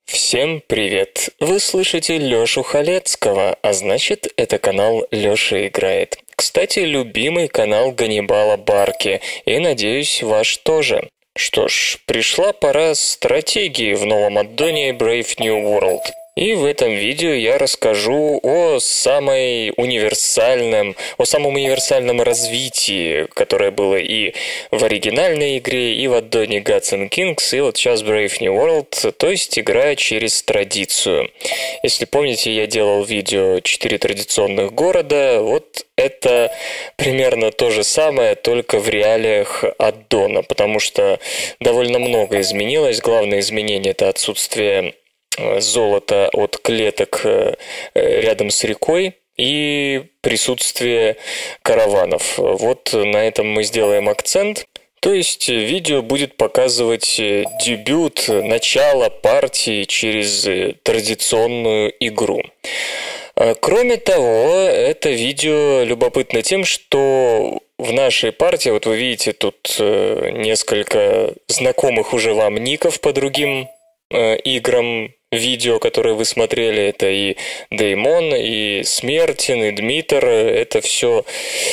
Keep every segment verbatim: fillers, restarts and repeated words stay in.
Всем привет! Вы слышите Лёшу Халецкого, а значит, это канал Лёша играет. Кстати, любимый канал Ганнибала Барки, и, надеюсь, ваш тоже. Что ж, пришла пора стратегии в новом аддоне Brave New World. И в этом видео я расскажу о самой универсальном, о самом универсальном развитии, которое было и в оригинальной игре, и в аддоне Gods and Kings, и вот сейчас Brave New World, то есть игра через традицию. Если помните, я делал видео «четыре традиционных города», вот это примерно то же самое, только в реалиях аддона, потому что довольно много изменилось. Главное изменение – это отсутствие золото от клеток рядом с рекой и присутствие караванов. Вот на этом мы сделаем акцент. То есть видео будет показывать дебют, начало партии через традиционную игру. Кроме того, это видео любопытно тем, что в нашей партии, вот вы видите тут несколько знакомых уже вам ников по другим играм, видео, которые вы смотрели, это и Деймон, и Смертин, и Дмитр, это все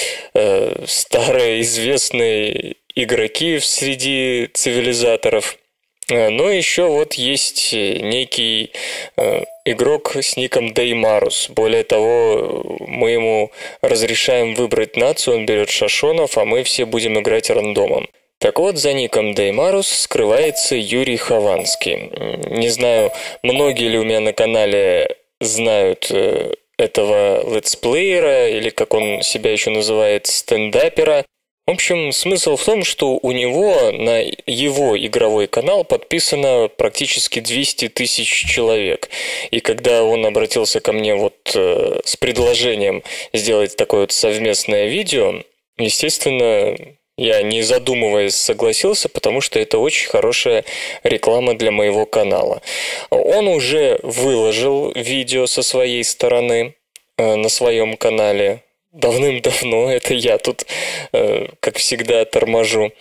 э, старые известные игроки среди цивилизаторов. Но еще вот есть некий э, игрок с ником Деймарус. Более того, мы ему разрешаем выбрать нацию, он берет шашонов, а мы все будем играть рандомом. Так вот, за ником Деймарус скрывается Юрий Хованский. Не знаю, многие ли у меня на канале знают этого летсплеера, или как он себя еще называет, стендапера. В общем, смысл в том, что у него на его игровой канал подписано практически двести тысяч человек. И когда он обратился ко мне вот э, с предложением сделать такое вот совместное видео, естественно, я, не задумываясь, согласился, потому что это очень хорошая реклама для моего канала. Он уже выложил видео со своей стороны э, на своем канале. Давным-давно, это я тут, э, как всегда, торможу.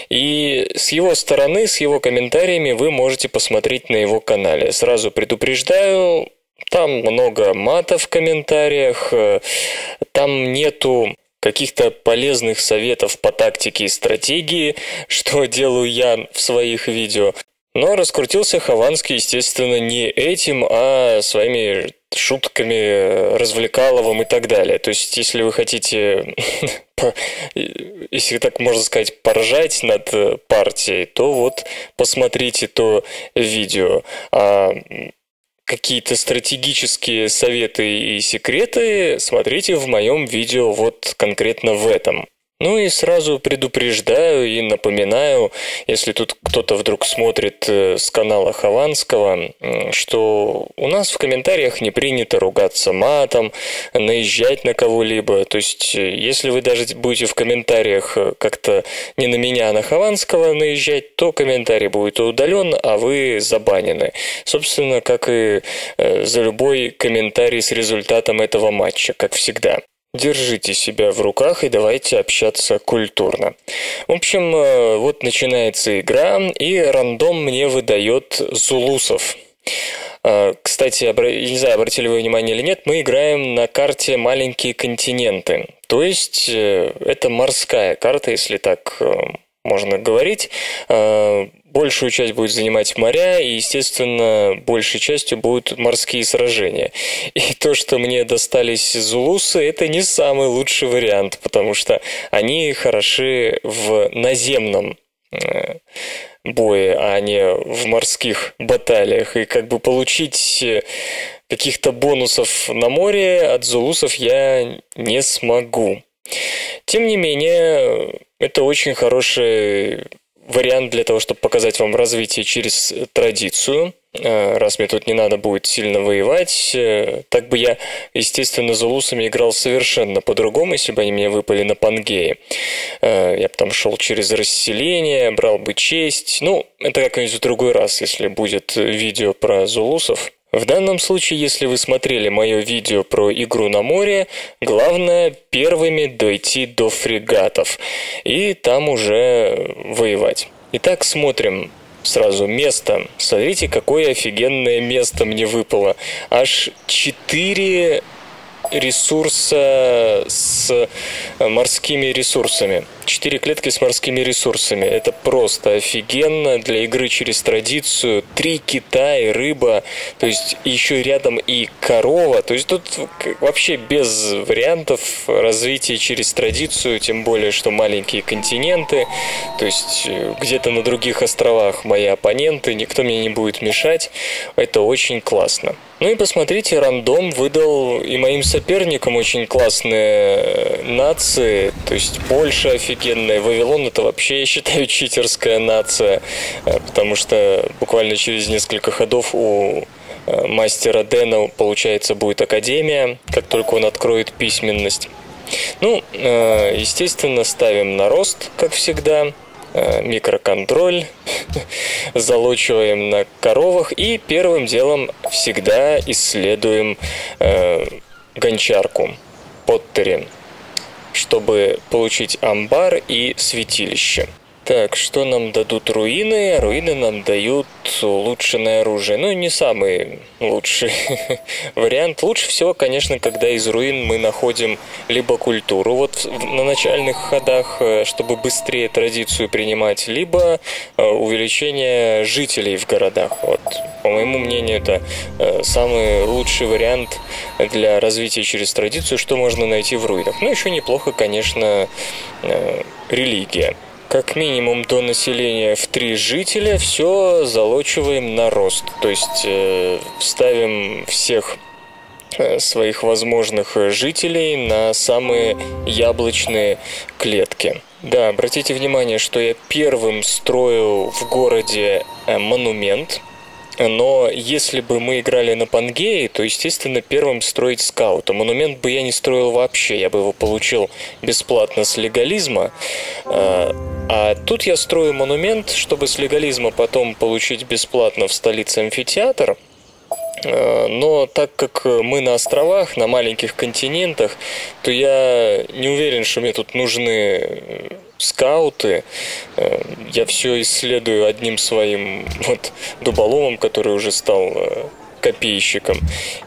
И с его стороны, с его комментариями вы можете посмотреть на его канале. Сразу предупреждаю, там много мата в комментариях, э, там нету каких-то полезных советов по тактике и стратегии, что делаю я в своих видео. Но раскрутился Хованский, естественно, не этим, а своими шутками, развлекаловым и так далее. То есть, если вы хотите, если так можно сказать, поржать над партией, то вот посмотрите то видео. А какие-то стратегические советы и секреты смотрите в моем видео вот конкретно в этом. Ну и сразу предупреждаю и напоминаю, если тут кто-то вдруг смотрит с канала Хованского, что у нас в комментариях не принято ругаться матом, наезжать на кого-либо. То есть, если вы даже будете в комментариях как-то не на меня, а на Хованского наезжать, то комментарий будет удален, а вы забанены. Собственно, как и за любой комментарий с результатом этого матча, как всегда. Держите себя в руках и давайте общаться культурно. В общем, вот начинается игра, и рандом мне выдает зулусов. Кстати, я не знаю, обратили вы внимание или нет, мы играем на карте «Маленькие континенты». То есть, это морская карта, если так можно говорить. Большую часть будет занимать моря, и, естественно, большей частью будут морские сражения. И то, что мне достались зулусы, это не самый лучший вариант, потому что они хороши в наземном бое, а не в морских баталиях. И как бы получить каких-то бонусов на море от зулусов я не смогу. Тем не менее, это очень хороший вариант для того, чтобы показать вам развитие через традицию. Раз мне тут не надо будет сильно воевать, так бы я, естественно, зулусами играл совершенно по-другому, если бы они мне выпали на Пангее. Я бы там шел через расселение, брал бы честь. Ну, это как-нибудь в другой раз, если будет видео про зулусов. В данном случае, если вы смотрели мое видео про игру на море, главное первыми дойти до фрегатов и там уже воевать. Итак, смотрим. сразу место. Смотрите, какое офигенное место мне выпало. Аж четыре ресурса с морскими ресурсами. Четыре клетки с морскими ресурсами. Это просто офигенно для игры через традицию. Три кита и рыба. То есть еще рядом и корова. То есть тут вообще без вариантов развития через традицию. Тем более, что маленькие континенты. То есть где-то на других островах мои оппоненты. Никто мне не будет мешать. Это очень классно. Ну и посмотрите, рандом выдал и моим соперникам очень классные нации. То есть Польша офигенная. Вавилон — это вообще, я считаю, читерская нация. Потому что буквально через несколько ходов у мастера Дэна, получается, будет академия, как только он откроет письменность. Ну, естественно, ставим на рост, как всегда. Микроконтроль, залочиваем на коровах и первым делом всегда исследуем э, гончарку Поттери, чтобы получить амбар и святилище. Так, что нам дадут руины? Руины нам дают улучшенное оружие. Ну, не самый лучший вариант. Лучше всего, конечно, когда из руин мы находим либо культуру вот на начальных ходах, чтобы быстрее традицию принимать, либо увеличение жителей в городах. Вот, по моему мнению, это самый лучший вариант для развития через традицию, что можно найти в руинах. Ну, еще неплохо, конечно, религия. Как минимум до населения в три жителя все залочиваем на рост. То есть э, ставим всех э, своих возможных жителей на самые яблочные клетки. Да, обратите внимание, что я первым строю в городе э, монумент. Но если бы мы играли на Пангее, то, естественно, первым строить скаута. Монумент бы я не строил вообще, я бы его получил бесплатно с легализма. А тут я строю монумент, чтобы с легализма потом получить бесплатно в столице амфитеатр. Но так как мы на островах, на маленьких континентах, то я не уверен, что мне тут нужны скауты. Я все исследую одним своим вот дуболомом, который уже стал копейщиком.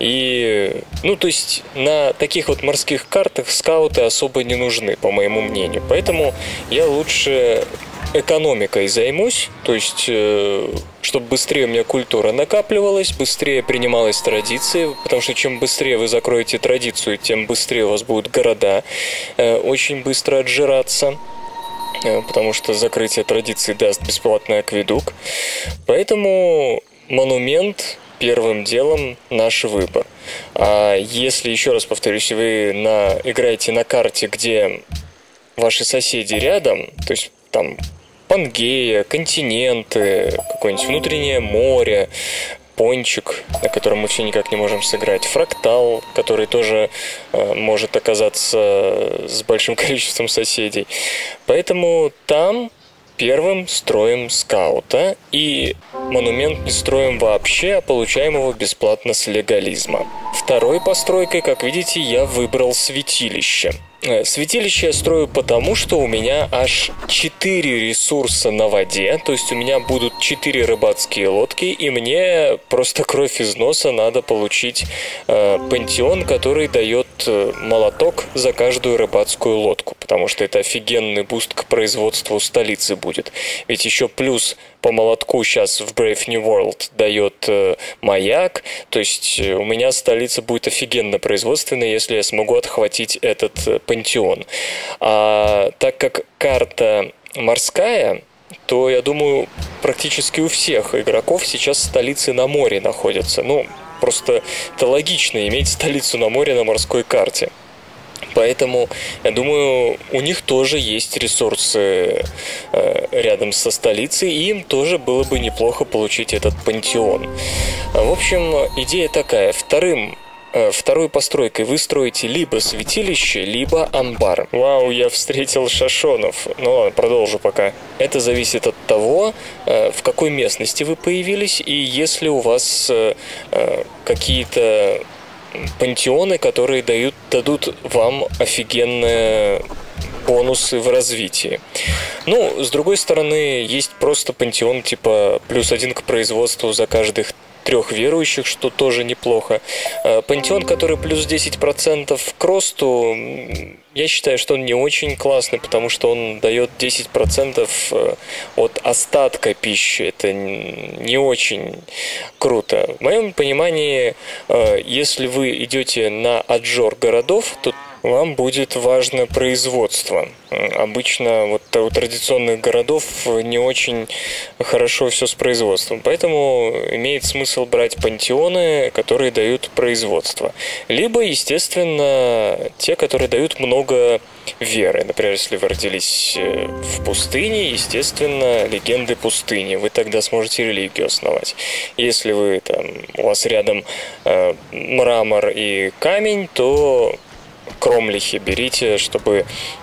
И, ну, то есть на таких вот морских картах скауты особо не нужны, по моему мнению. Поэтому я лучше экономикой займусь, то есть, э, чтобы быстрее у меня культура накапливалась, быстрее принималась традиции, потому что чем быстрее вы закроете традицию, тем быстрее у вас будут города э, очень быстро отжираться, э, потому что закрытие традиции даст бесплатный акведук. Поэтому монумент первым делом наш выбор. А если, еще раз повторюсь, вы на, играете на карте, где ваши соседи рядом, то есть там Пангея, континенты, какое-нибудь внутреннее море, пончик, на котором мы все никак не можем сыграть, фрактал, который тоже э, может оказаться с большим количеством соседей. Поэтому там первым строим скаута, и монумент не строим вообще, а получаем его бесплатно с легализма. Второй постройкой, как видите, я выбрал святилище. Святилище я строю потому, что у меня аж четыре ресурса на воде, то есть у меня будут четыре рыбацкие лодки, и мне просто кровь из носа надо получить э, пантеон, который дает э, молоток за каждую рыбацкую лодку, потому что это офигенный буст к производству столицы будет. Ведь еще плюс по молотку сейчас в Brave New World дает э, маяк, то есть у меня столица будет офигенно производственная, если я смогу отхватить этот э, пантеон. А так как карта морская, то, я думаю, практически у всех игроков сейчас столицы на море находятся. Ну, просто это логично иметь столицу на море на морской карте. Поэтому, я думаю, у них тоже есть ресурсы э, рядом со столицей, и им тоже было бы неплохо получить этот пантеон. В общем, идея такая. Вторым Второй постройкой вы строите либо святилище, либо амбар. Вау, я встретил шашонов. Ну ладно, продолжу пока. Это зависит от того, в какой местности вы появились, и если у вас какие-то пантеоны, которые дают, дадут вам офигенное бонусы в развитии. Ну, с другой стороны, есть просто пантеон типа плюс один к производству за каждых трех верующих, что тоже неплохо. Пантеон, который плюс десять процентов к росту, я считаю, что он не очень классный, потому что он дает десять процентов от остатка пищи. Это не очень круто. В моем понимании, если вы идете на отжор городов, то вам будет важно производство. Обычно вот у традиционных городов не очень хорошо все с производством. Поэтому имеет смысл брать пантеоны, которые дают производство. Либо, естественно, те, которые дают много веры. Например, если вы родились в пустыне, естественно, легенды пустыни. Вы тогда сможете религию основать. Если вы там, у вас рядом э, мрамор и камень, то кромлихи берите, чтобы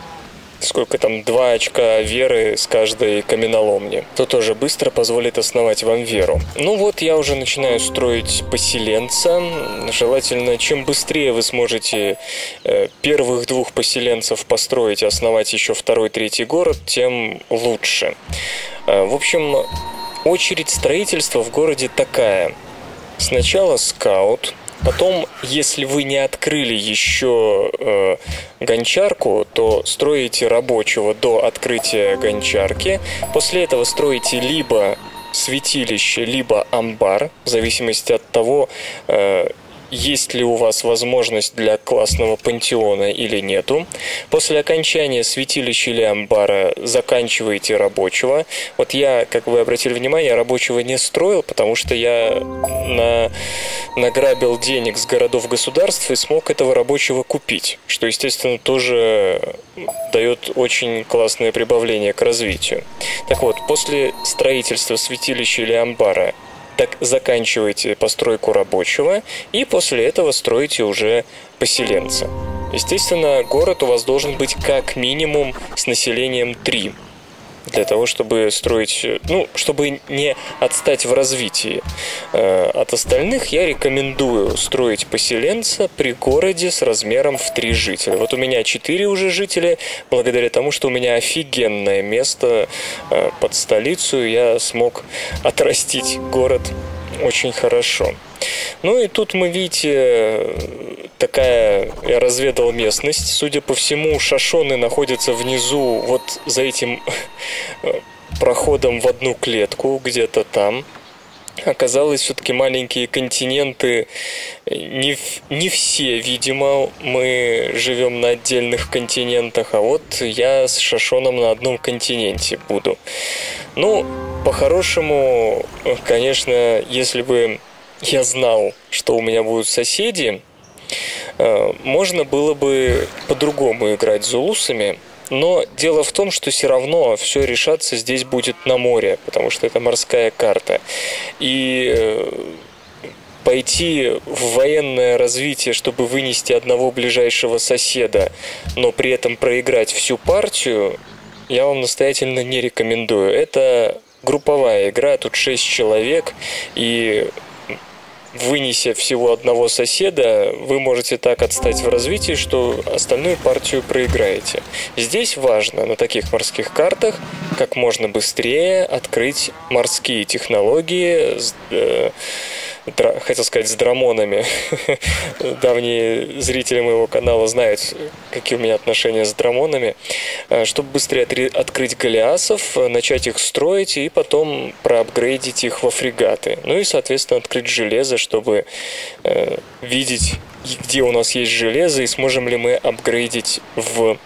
сколько там, два очка веры с каждой каменоломни. То тоже быстро позволит основать вам веру. Ну вот, я уже начинаю строить поселенца. Желательно, чем быстрее вы сможете э, первых двух поселенцев построить и основать еще второй, третий город, тем лучше. Э, в общем, очередь строительства в городе такая. Сначала скаут. Потом, если вы не открыли еще э, гончарку, то строите рабочего до открытия гончарки. После этого строите либо святилище, либо амбар, в зависимости от того, э, есть ли у вас возможность для классного пантеона или нету. После окончания святилища или амбара заканчиваете рабочего. Вот я, как вы обратили внимание, рабочего не строил, потому что я на... награбил денег с городов-государств и смог этого рабочего купить, что, естественно, тоже дает очень классное прибавление к развитию. Так вот, после строительства святилища или амбара так заканчиваете постройку рабочего, и после этого строите уже поселенца. Естественно, город у вас должен быть как минимум с населением три, для того, чтобы строить, ну, чтобы не отстать в развитии. От остальных я рекомендую строить поселенца при городе с размером в три жителя. Вот у меня четыре уже жителя, благодаря тому, что у меня офигенное место под столицу, я смог отрастить город очень хорошо. Ну и тут мы, видите, такая, я разведал местность. Судя по всему, шашоны находятся внизу, вот за этим проходом в одну клетку, где-то там. Оказалось, все-таки маленькие континенты, не, не все, видимо, мы живем на отдельных континентах, а вот я с шашоном на одном континенте буду. Ну, по-хорошему, конечно, если бы я знал, что у меня будут соседи, можно было бы по-другому играть с зулусами. Но дело в том, что все равно все решаться здесь будет на море, потому что это морская карта. И пойти в военное развитие, чтобы вынести одного ближайшего соседа, но при этом проиграть всю партию, я вам настоятельно не рекомендую. Это групповая игра, тут шесть человек, и вынеся всего одного соседа, вы можете так отстать в развитии, что остальную партию проиграете. Здесь важно на таких морских картах как можно быстрее открыть морские технологии, э, дра, хотел сказать, с драмонами. Давние зрители моего канала знают, какие у меня отношения с драмонами. Чтобы быстрее открыть галеасов, начать их строить и потом проапгрейдить их во фрегаты. Ну и, соответственно, открыть железо, чтобы э, видеть, где у нас есть железо и сможем ли мы апгрейдить в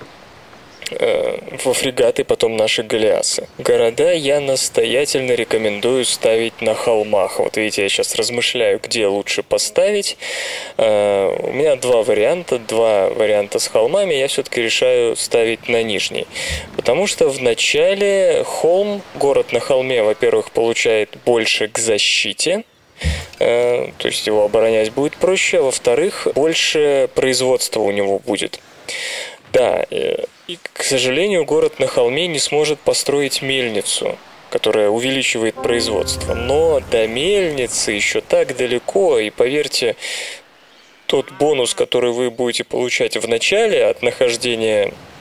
во фрегаты потом наши галеасы. Города я настоятельно рекомендую ставить на холмах. Вот видите, я сейчас размышляю, где лучше поставить. У меня два варианта. Два варианта с холмами. Я все-таки решаю ставить на нижний. Потому что в начале холм, город на холме, во-первых, получает больше к защите. То есть его оборонять будет проще. А во-вторых, больше производства у него будет. Да, и, к сожалению, город на холме не сможет построить мельницу, которая увеличивает производство. Но до мельницы еще так далеко, и поверьте, тот бонус, который вы будете получать в начале от нахождения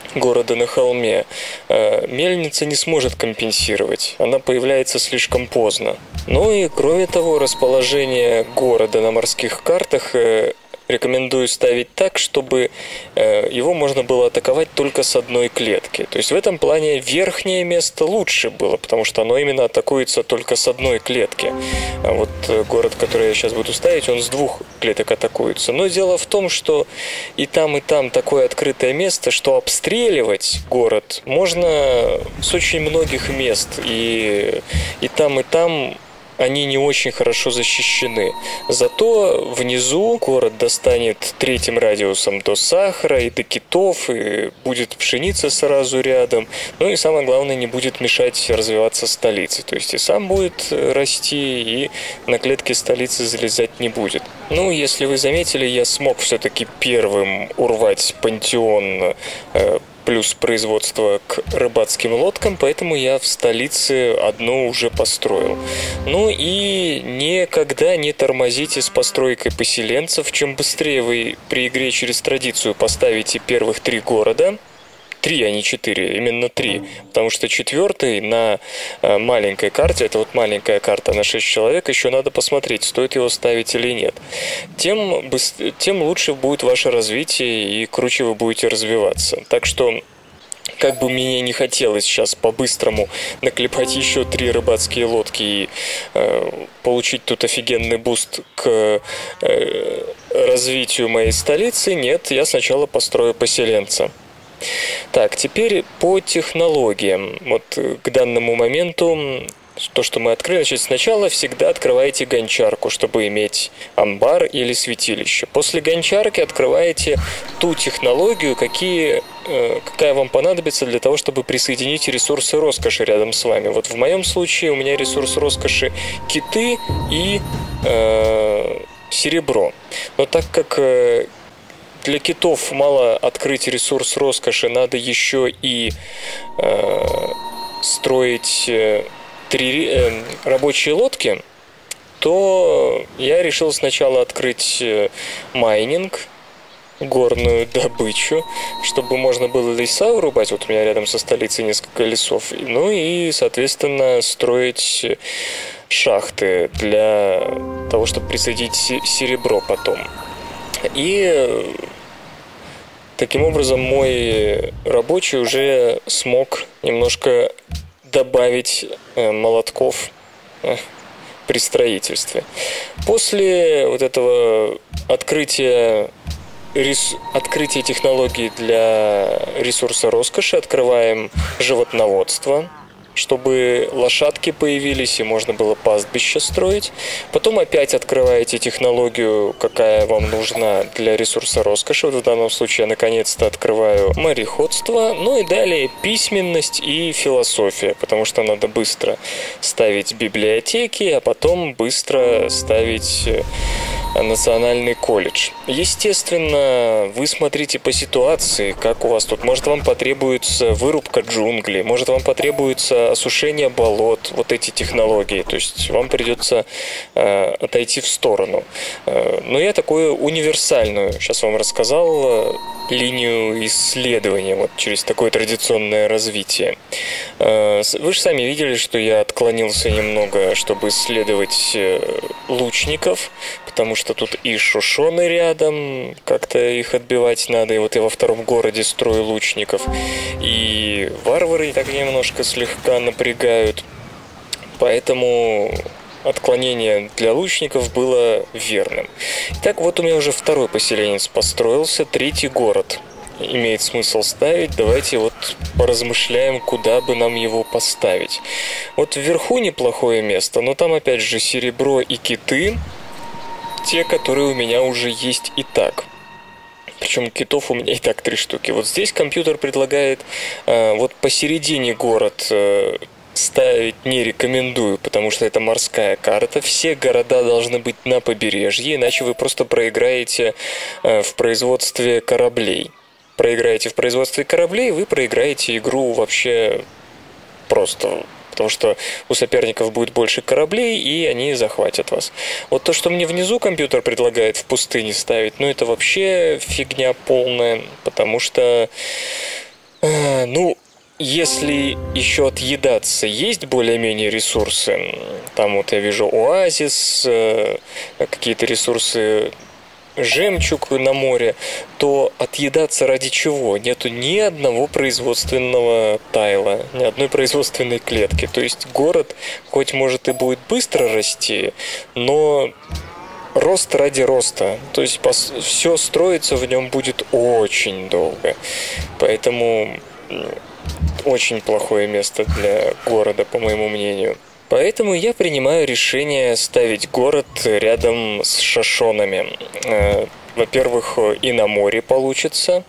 города на холме, мельница не сможет компенсировать. Она появляется слишком поздно. Ну и кроме того, расположение города на морских картах рекомендую ставить так, чтобы его можно было атаковать только с одной клетки. То есть в этом плане верхнее место лучше было, потому что оно именно атакуется только с одной клетки. А вот город, который я сейчас буду ставить, он с двух клеток атакуется. Но дело в том, что и там, и там такое открытое место, что обстреливать город можно с очень многих мест. И, и там, и там они не очень хорошо защищены. Зато внизу город достанет третьим радиусом до Сахара и до Китов, и будет пшеница сразу рядом. Ну и самое главное, не будет мешать развиваться столице. То есть и сам будет расти, и на клетки столицы залезать не будет. Ну, если вы заметили, я смог все-таки первым урвать пантеон э, плюс производство к рыбацким лодкам, поэтому я в столице одну уже построил. Ну и никогда не тормозите с постройкой поселенцев. Чем быстрее вы при игре через традицию поставите первых три города, три, а не четыре, именно три. Потому что четвертый на маленькой карте, это вот маленькая карта на шесть человек, еще надо посмотреть, стоит его ставить или нет. Тем, быстр... тем лучше будет ваше развитие и круче вы будете развиваться. Так что, как бы мне не хотелось сейчас по-быстрому наклепать еще три рыбацкие лодки и э, получить тут офигенный буст к э, развитию моей столицы, нет, я сначала построю поселенца. Так, теперь по технологиям. Вот к данному моменту то, что мы открыли, значит, сначала всегда открываете гончарку, чтобы иметь амбар или святилище. После гончарки открываете ту технологию, какие, э, какая вам понадобится для того, чтобы присоединить ресурсы роскоши рядом с вами. Вот в моем случае у меня ресурс роскоши киты и э, серебро. Но так как э, для китов мало открыть ресурс роскоши, надо еще и э, строить э, три э, рабочие лодки, то я решил сначала открыть э, майнинг, горную добычу, чтобы можно было леса вырубать. Вот у меня рядом со столицей несколько лесов. Ну и, соответственно, строить шахты для того, чтобы присоединить серебро потом. И таким образом мой рабочий уже смог немножко добавить молотков при строительстве. После вот этого открытия, рес... открытия технологий для ресурса роскоши открываем животноводство, чтобы лошадки появились и можно было пастбище строить. Потом опять открываете технологию, какая вам нужна для ресурса роскоши. Вот в данном случае я наконец-то открываю мореходство. Ну и далее письменность и философия, потому что надо быстро ставить библиотеки, а потом быстро ставить национальный колледж. Естественно, вы смотрите по ситуации, как у вас тут. Может, вам потребуется вырубка джунглей, может, вам потребуется осушение болот, вот эти технологии. То есть вам придется э, отойти в сторону. Э, но я такую универсальную, сейчас вам рассказал, э, линию исследования вот через такое традиционное развитие. Э, вы же сами видели, что я отклонился немного, чтобы исследовать э, лучников, потому что тут и шошоны рядом, как-то их отбивать надо, и вот я во втором городе строю лучников, и варвары так немножко слегка напрягают, поэтому отклонение для лучников было верным. Итак, вот у меня уже второй поселенец построился, третий город имеет смысл ставить. Давайте вот поразмышляем, куда бы нам его поставить. Вот вверху неплохое место, но там опять же серебро и киты, те, которые у меня уже есть и так. Причем китов у меня и так три штуки. Вот здесь компьютер предлагает э, вот посередине город э, ставить не рекомендую, потому что это морская карта. Все города должны быть на побережье, иначе вы просто проиграете э, в производстве кораблей. Проиграете в производстве кораблей, вы проиграете игру вообще просто. Потому что у соперников будет больше кораблей, и они захватят вас. Вот то, что мне внизу компьютер предлагает в пустыне ставить, ну это вообще фигня полная, потому что Э, ну, если еще отъедаться есть более-менее ресурсы, там вот я вижу оазис, э, какие-то ресурсы, жемчуг на море, то отъедаться ради чего? Нету ни одного производственного тайла, ни одной производственной клетки. То есть город, хоть может и будет быстро расти, но рост ради роста. То есть все строиться в нем будет очень долго. Поэтому очень плохое место для города, по моему мнению. Поэтому я принимаю решение ставить город рядом с Шошонами. Во-первых, и на море получится,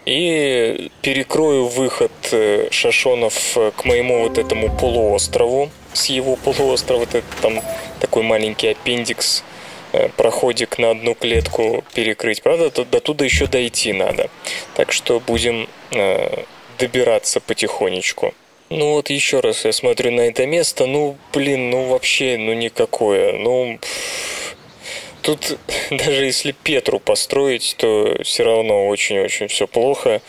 и перекрою выход Шошонов к моему вот этому полуострову. С его полуострова, это там такой маленький аппендикс, проходик на одну клетку перекрыть. Правда, до туда еще дойти надо. Так что будем добираться потихонечку. Ну вот еще раз я смотрю на это место, ну блин, ну вообще, ну никакое, ну тут даже если Петру построить, то все равно очень-очень все плохо,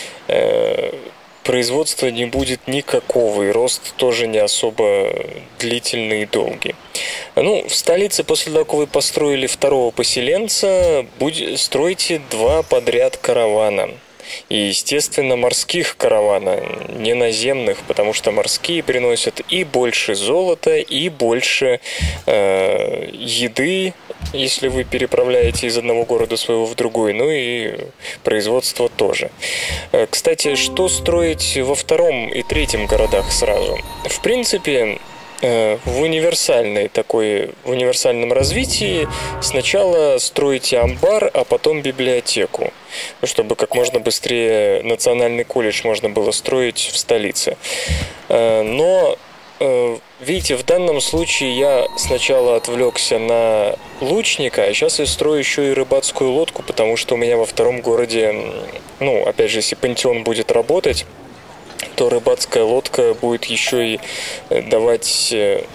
производства не будет никакого, и рост тоже не особо длительный и долгий. Ну, в столице после того, как вы построили второго поселенца, будь, стройте два подряд каравана. И, естественно, морских каравана, не наземных, потому что морские приносят и больше золота, и больше э, еды, если вы переправляете из одного города своего в другой, ну и производство тоже. Кстати, что строить во втором и третьем городах сразу? В принципе, в универсальной такой, в универсальном развитии сначала строите амбар, а потом библиотеку, чтобы как можно быстрее национальный колледж можно было строить в столице. Но, видите, в данном случае я сначала отвлекся на лучника, а сейчас я строю еще и рыбацкую лодку, потому что у меня во втором городе, ну, опять же, если пантеон будет работать, то рыбацкая лодка будет еще и давать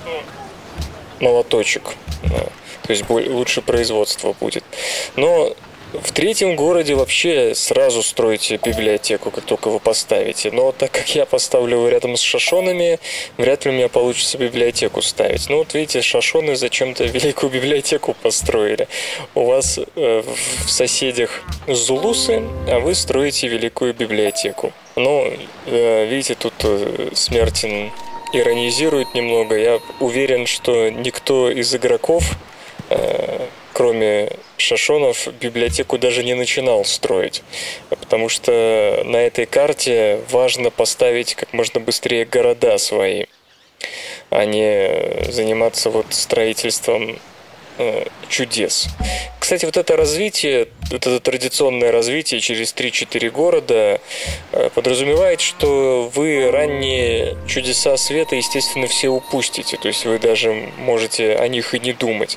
молоточек. То есть лучше производство будет. Но в третьем городе вообще сразу стройте библиотеку, как только вы поставите. Но так как я поставлю его рядом с Шошонами, вряд ли у меня получится библиотеку ставить. Ну вот видите, Шошоны зачем-то великую библиотеку построили. У вас э, в соседях Зулусы, а вы строите великую библиотеку. Ну, э, видите, тут э, Смертин иронизирует немного. Я уверен, что никто из игроков, э, кроме Шошонов, библиотеку даже не начинал строить, потому что на этой карте важно поставить как можно быстрее города свои, а не заниматься вот строительством э, чудес. Кстати, вот это развитие, вот это традиционное развитие через три-четыре города подразумевает, что вы ранние чудеса света, естественно, все упустите. То есть вы даже можете о них и не думать.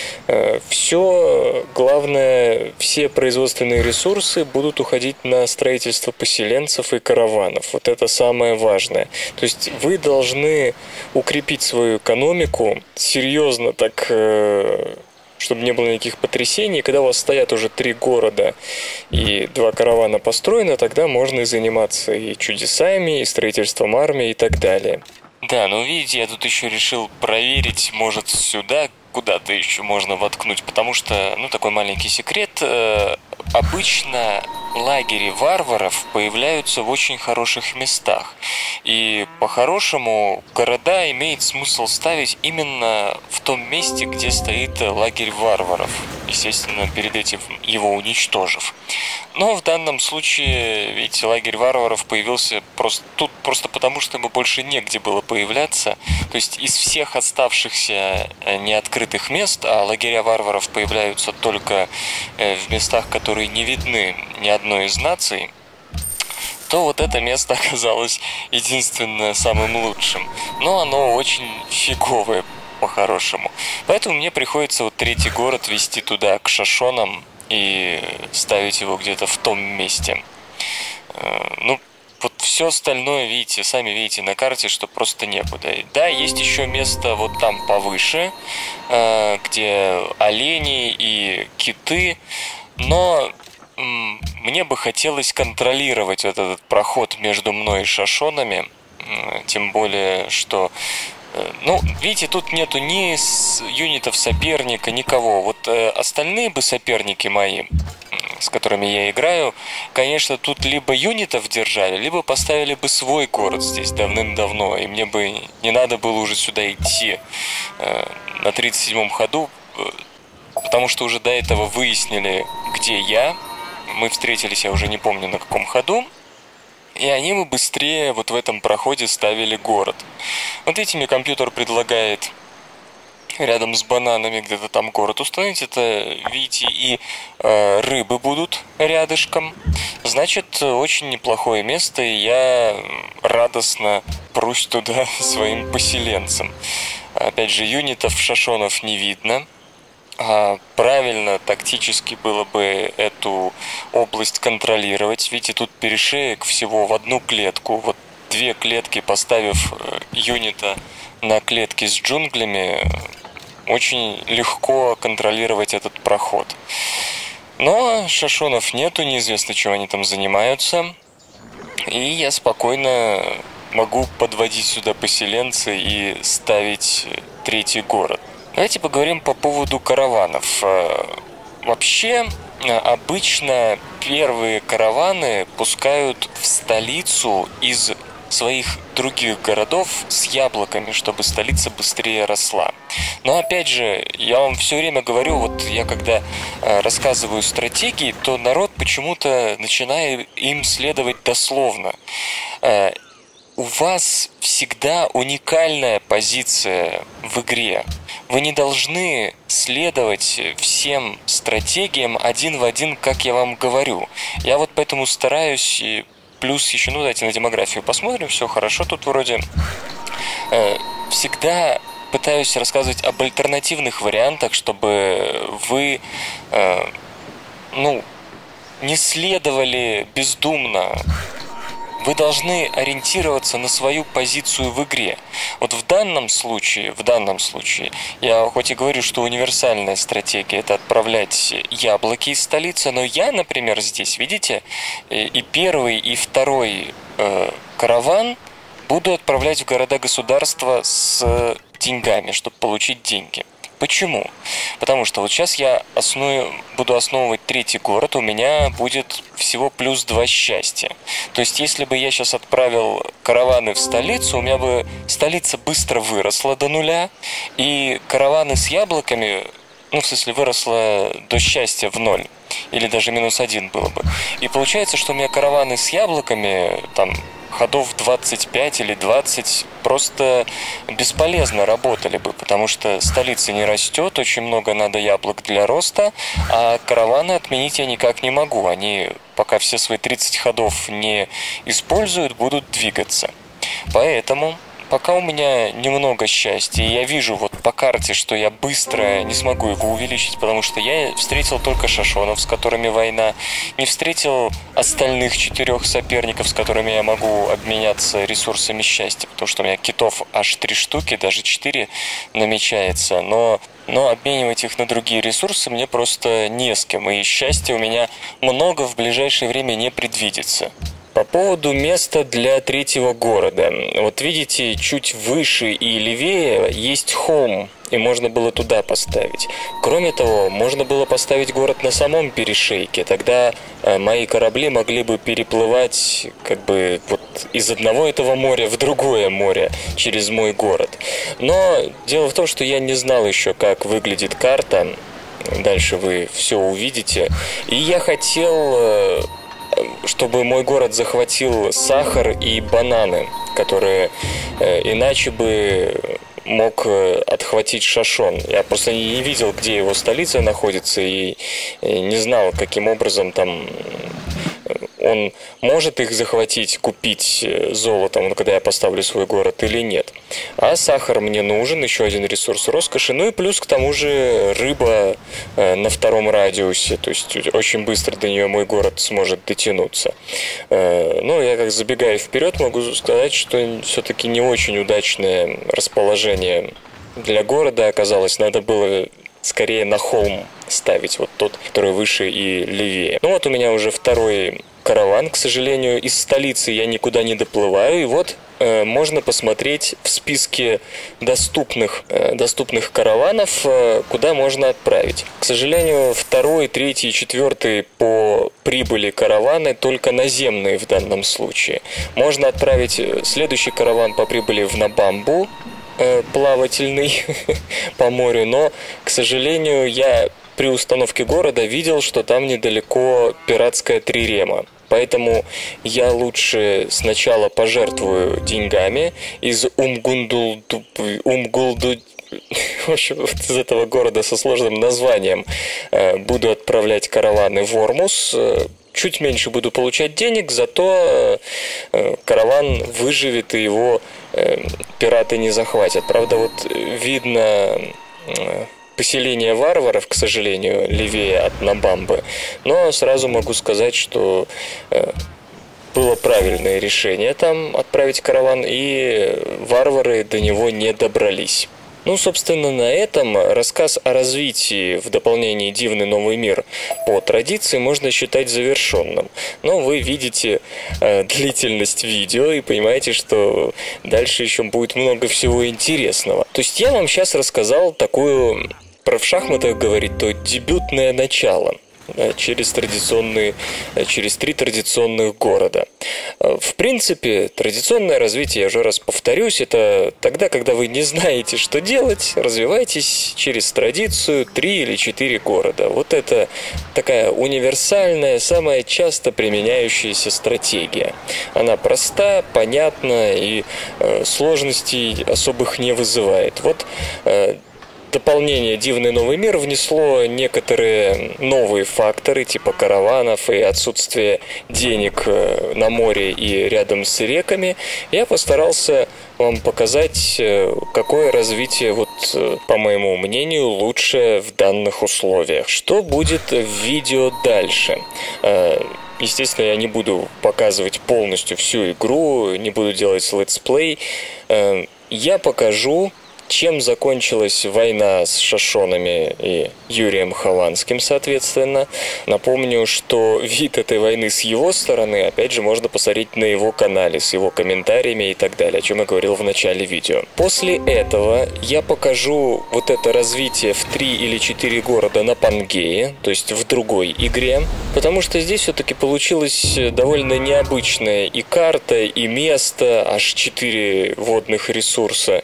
Все, главное, все производственные ресурсы будут уходить на строительство поселенцев и караванов. Вот это самое важное. То есть вы должны укрепить свою экономику серьезно так, чтобы не было никаких потрясений. Когда у вас стоят уже три города и два каравана построены, тогда можно и заниматься и чудесами, и строительством армии и так далее. Да, ну видите, я тут еще решил проверить, может, сюда куда-то еще можно воткнуть, потому что, ну, такой маленький секрет, э, обычно лагеря варваров появляются в очень хороших местах. И по-хорошему города имеет смысл ставить именно в том месте, где стоит лагерь варваров, естественно, перед этим его уничтожив. Но в данном случае, видите, лагерь варваров появился просто тут просто потому, что ему больше негде было появляться. То есть из всех оставшихся неоткрытых мест, а лагеря варваров появляются только в местах, которые не видны ни одной из наций, то вот это место оказалось единственно самым лучшим. Но оно очень фиговое по-хорошему. Поэтому мне приходится вот третий город вести туда, к Шошонам, и ставить его где-то в том месте. Ну, вот все остальное, видите, сами видите на карте, что просто некуда. Да, есть еще место вот там повыше, где олени и киты, но мне бы хотелось контролировать вот этот проход между мной и Шашонами, тем более, что, ну, видите, тут нету ни юнитов соперника, никого. Вот остальные бы соперники мои, с которыми я играю, конечно, тут либо юнитов держали, либо поставили бы свой город здесь давным-давно, и мне бы не надо было уже сюда идти на тридцать седьмом ходу, потому что уже до этого выяснили, где я. Мы встретились, я уже не помню на каком ходу, и они бы быстрее вот в этом проходе ставили город. Вот видите, мне компьютер предлагает рядом с бананами где-то там город установить. Это, видите, и э, рыбы будут рядышком. Значит, очень неплохое место, и я радостно прусь туда своим поселенцам. Опять же, юнитов Шашонов не видно. А правильно, тактически было бы эту область контролировать. Видите, тут перешеек всего в одну клетку. Вот две клетки, поставив юнита на клетке с джунглями, очень легко контролировать этот проход. Но Шашонов нету, неизвестно, чем они там занимаются. И я спокойно могу подводить сюда поселенцы и ставить третий город. Давайте поговорим по поводу караванов. Вообще, обычно первые караваны пускают в столицу из своих других городов с яблоками, чтобы столица быстрее росла. Но опять же, я вам все время говорю, вот я когда рассказываю стратегии, то народ почему-то начинает им следовать дословно. У вас всегда уникальная позиция в игре. Вы не должны следовать всем стратегиям один в один, как я вам говорю. Я вот поэтому стараюсь, и плюс еще, ну давайте на демографию посмотрим, все хорошо тут вроде. Всегда пытаюсь рассказывать об альтернативных вариантах, чтобы вы, ну, не следовали бездумно. Вы должны ориентироваться на свою позицию в игре. Вот в данном случае, в данном случае, я хоть и говорю, что универсальная стратегия – это отправлять яблоки из столицы, но я, например, здесь, видите, и первый, и второй э, караван буду отправлять в города-государства с деньгами, чтобы получить деньги. Почему? Потому что вот сейчас я основ... буду основывать третий город, у меня будет всего плюс два счастья. То есть, если бы я сейчас отправил караваны в столицу, у меня бы столица быстро выросла до нуля, и караваны с яблоками, ну, в смысле, выросла до счастья в ноль, или даже минус один было бы. И получается, что у меня караваны с яблоками, там, ходов двадцать пять или двадцать просто бесполезно работали бы, потому что столица не растет, очень много надо яблок для роста, а караваны отменить я никак не могу. Они, пока все свои тридцать ходов не используют, будут двигаться. Поэтому, пока у меня немного счастья, и я вижу вот по карте, что я быстро не смогу его увеличить, потому что я встретил только Шашонов, с которыми война, не встретил остальных четырех соперников, с которыми я могу обменяться ресурсами счастья, потому что у меня китов аж три штуки, даже четыре намечается, но, но обменивать их на другие ресурсы мне просто не с кем, и счастья у меня много в ближайшее время не предвидится. По поводу места для третьего города. Вот видите, чуть выше и левее есть холм, и можно было туда поставить. Кроме того, можно было поставить город на самом перешейке. Тогда мои корабли могли бы переплывать как бы вот из одного этого моря в другое море через мой город. Но дело в том, что я не знал еще, как выглядит карта. Дальше вы все увидите. И я хотел, чтобы мой город захватил сахар и бананы, которые э, иначе бы мог отхватить Шашон. Я просто не видел, где его столица находится, и не знал, каким образом там он может их захватить, купить золотом, когда я поставлю свой город, или нет. А сахар мне нужен, еще один ресурс роскоши. Ну и плюс к тому же рыба на втором радиусе, то есть очень быстро до нее мой город сможет дотянуться. Ну, я как забегая вперед, могу сказать, что все-таки не очень удачное расположение для города оказалось. Надо было скорее на холм поставить, вот тот, который выше и левее. Ну вот у меня уже второй караван, к сожалению, из столицы я никуда не доплываю, и вот э, можно посмотреть в списке доступных, э, доступных караванов, э, куда можно отправить. К сожалению, второй, третий, четвертый по прибыли караваны только наземные в данном случае. Можно отправить следующий караван по прибыли в Набамбу, э, плавательный по морю, но, к сожалению, я при установке города видел, что там недалеко пиратская трирема. Поэтому я лучше сначала пожертвую деньгами из Умгундулду... Умгулду... В общем, вот из этого города со сложным названием буду отправлять караваны в Ормус. Чуть меньше буду получать денег, зато караван выживет и его пираты не захватят. Правда, вот видно поселение варваров, к сожалению, левее от Набамбы, но сразу могу сказать, что э, было правильное решение там отправить караван, и варвары до него не добрались. Ну, собственно, на этом рассказ о развитии в дополнении «Дивный новый мир» по традиции можно считать завершенным. Но вы видите э, длительность видео и понимаете, что дальше еще будет много всего интересного. То есть я вам сейчас рассказал такую, про в шахматах говорить, то дебютное начало. Через традиционные, через три традиционных города. В принципе, традиционное развитие, я уже раз повторюсь, это тогда, когда вы не знаете, что делать, развивайтесь через традицию три или четыре города. Вот это такая универсальная, самая часто применяющаяся стратегия. Она проста, понятна и э, сложностей особых не вызывает. Вот э, дополнение «Дивный новый мир» внесло некоторые новые факторы, типа караванов и отсутствие денег на море и рядом с реками. Я постарался вам показать, какое развитие, вот, по моему мнению, лучше в данных условиях. Что будет в видео дальше? Естественно, я не буду показывать полностью всю игру, не буду делать летсплей. Я покажу, чем закончилась война с шашонами и Юрием Хованским, соответственно. Напомню, что вид этой войны с его стороны, опять же, можно посмотреть на его канале, с его комментариями и так далее, о чем я говорил в начале видео. После этого я покажу вот это развитие в три или четыре города на Пангее, то есть в другой игре, потому что здесь все-таки получилась довольно необычная и карта, и место, аж четыре водных ресурса,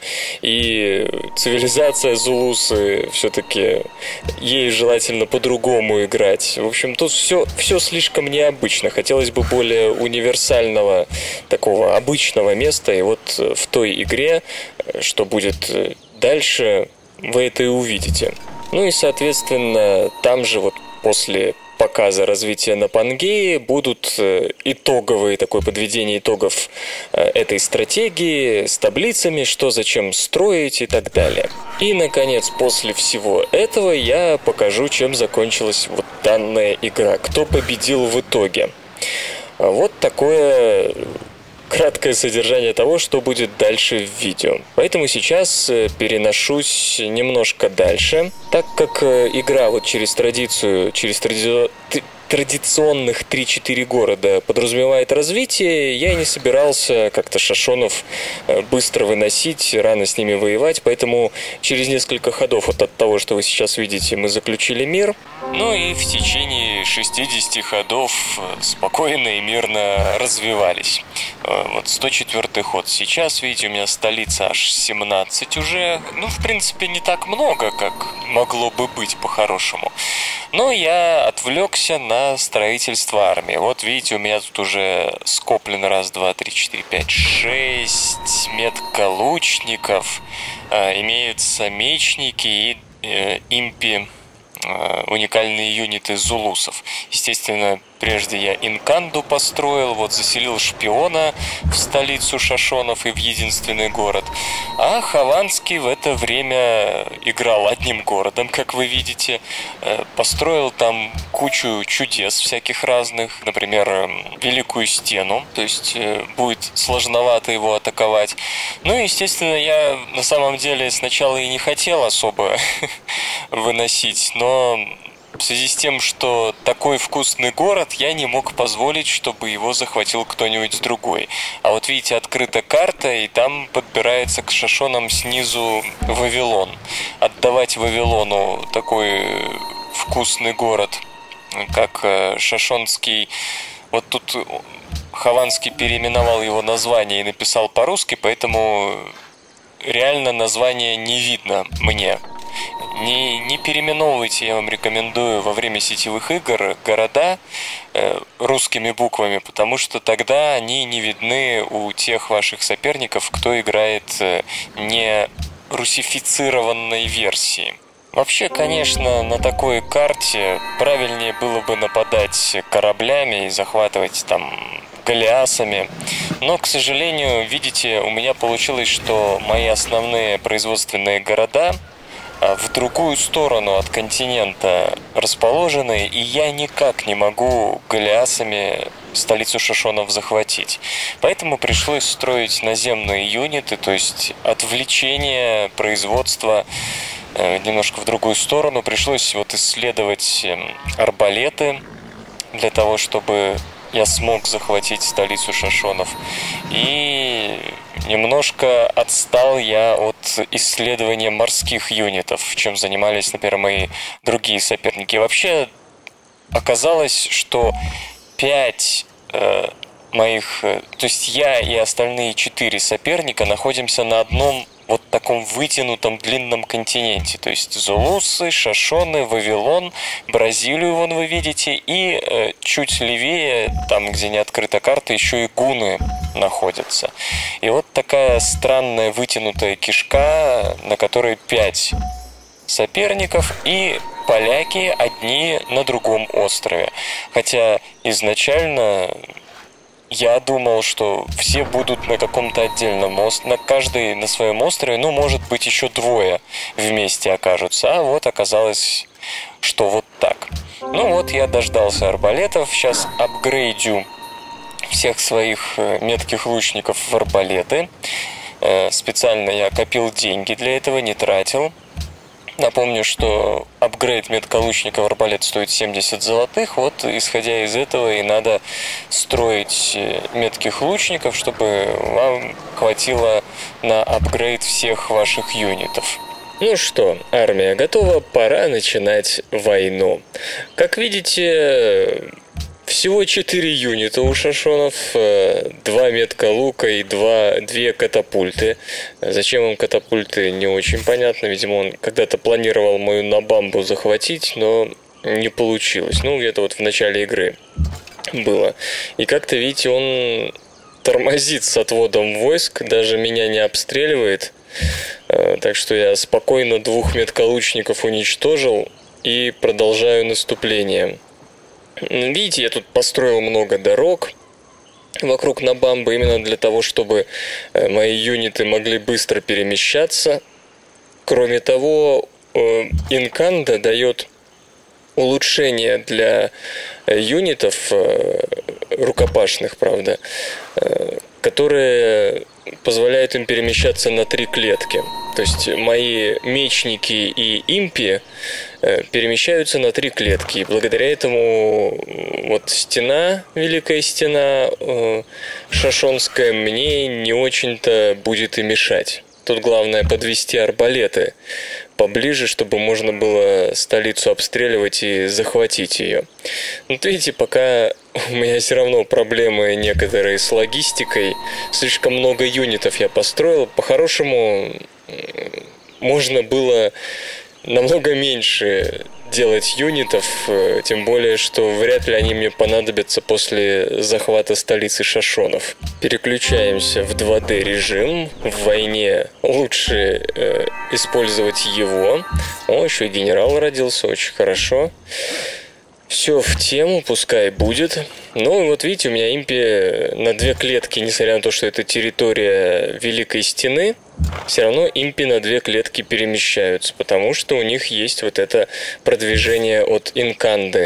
и цивилизация Зулусы, все-таки ей желательно по-другому играть. В общем, тут все, все слишком необычно. Хотелось бы более универсального, такого обычного места. И вот в той игре, что будет дальше, вы это и увидите. Ну и, соответственно, там же вот после показа развития на Пангее будут итоговые, такое подведение итогов этой стратегии с таблицами, что зачем строить и так далее. И, наконец, после всего этого я покажу, чем закончилась вот данная игра, кто победил в итоге. Вот такое краткое содержание того, что будет дальше в видео. Поэтому сейчас переношусь немножко дальше, так как игра вот через традицию, через тради... традиционных три-четыре города подразумевает развитие, я и не собирался как-то шашонов быстро выносить, рано с ними воевать, поэтому через несколько ходов вот от того, что вы сейчас видите, мы заключили мир. Ну и в течение шестидесяти ходов спокойно и мирно развивались. Вот сто четвёртый ход сейчас, видите, у меня столица аж семнадцать уже. Ну, в принципе, не так много, как могло бы быть по-хорошему. Но я отвлекся на строительство армии. Вот видите, у меня тут уже скоплено раз, два, три, четыре, пять, шесть метка лучников. Имеются мечники и э, импи, э, уникальные юниты зулусов. Естественно, прежде я Инканду построил, вот заселил шпиона в столицу шашонов и в единственный город. А Хованский в это время играл одним городом, как вы видите. Построил там кучу чудес всяких разных. Например, Великую Стену. То есть будет сложновато его атаковать. Ну и, естественно, я на самом деле сначала и не хотел особо выносить, но в связи с тем, что такой вкусный город, я не мог позволить, чтобы его захватил кто-нибудь другой. А вот видите, открыта карта, и там подбирается к Шашонам снизу Вавилон. Отдавать Вавилону такой вкусный город, как Шашонский... Вот тут Хованский переименовал его название и написал по-русски, поэтому реально название не видно мне. Не, не переименовывайте, я вам рекомендую, во время сетевых игр города э, русскими буквами, потому что тогда они не видны у тех ваших соперников, кто играет э, не русифицированной версии. Вообще, конечно, на такой карте правильнее было бы нападать кораблями и захватывать там галеасами. Но, к сожалению, видите, у меня получилось, что мои основные производственные города в другую сторону от континента расположены, и я никак не могу галеасами столицу Шашонов захватить. Поэтому пришлось строить наземные юниты, то есть отвлечение производства немножко в другую сторону. Пришлось вот исследовать арбалеты для того, чтобы я смог захватить столицу Шашонов. И немножко отстал я от исследования морских юнитов, чем занимались, например, мои другие соперники. И вообще оказалось, что пять э, моих... То есть я и остальные четыре соперника находимся на одном вот таком вытянутом длинном континенте. То есть Зулусы, Шашоны, Вавилон, Бразилию вон вы видите, и э, чуть левее, там, где не открыта карта, еще и гуны находятся. И вот такая странная вытянутая кишка, на которой пять соперников, и поляки одни на другом острове. Хотя изначально... Я думал, что все будут на каком-то отдельном острове, на каждый на своем острове, ну, может быть, еще двое вместе окажутся. А вот оказалось, что вот так. Ну вот, я дождался арбалетов, сейчас апгрейдю всех своих метких лучников в арбалеты. Специально я копил деньги для этого, не тратил. Напомню, что апгрейд метколучника в арбалет стоит семьдесят золотых. Вот, исходя из этого, и надо строить метких лучников, чтобы вам хватило на апгрейд всех ваших юнитов. Ну что, армия готова, пора начинать войну. Как видите... Всего четыре юнита у Шашонов, два метка лука и два, две катапульты. Зачем им катапульты, не очень понятно. Видимо, он когда-то планировал мою Набамбу захватить, но не получилось. Ну, где-то вот в начале игры было. И как-то, видите, он тормозит с отводом войск, даже меня не обстреливает. Так что я спокойно двух метколучников уничтожил и продолжаю наступление. Видите, я тут построил много дорог вокруг Набамбы именно для того, чтобы мои юниты могли быстро перемещаться. Кроме того, Инканда дает улучшение для юнитов, рукопашных, правда, которые позволяют им перемещаться на три клетки. То есть мои мечники и импи перемещаются на три клетки. И благодаря этому вот стена, Великая Стена Шашонская, мне не очень-то будет и мешать. Тут главное подвести арбалеты поближе, чтобы можно было столицу обстреливать и захватить ее. Но видите, пока у меня все равно проблемы некоторые с логистикой. Слишком много юнитов я построил. По-хорошему, можно было намного меньше делать юнитов, тем более, что вряд ли они мне понадобятся после захвата столицы Шашонов. Переключаемся в два дэ режим. В войне лучше э, использовать его. О, еще и генерал родился, очень хорошо. Все в тему, пускай будет. Ну и вот видите, у меня импи на две клетки, несмотря на то, что это территория Великой Стены, все равно импи на две клетки перемещаются, потому что у них есть вот это продвижение от инканды.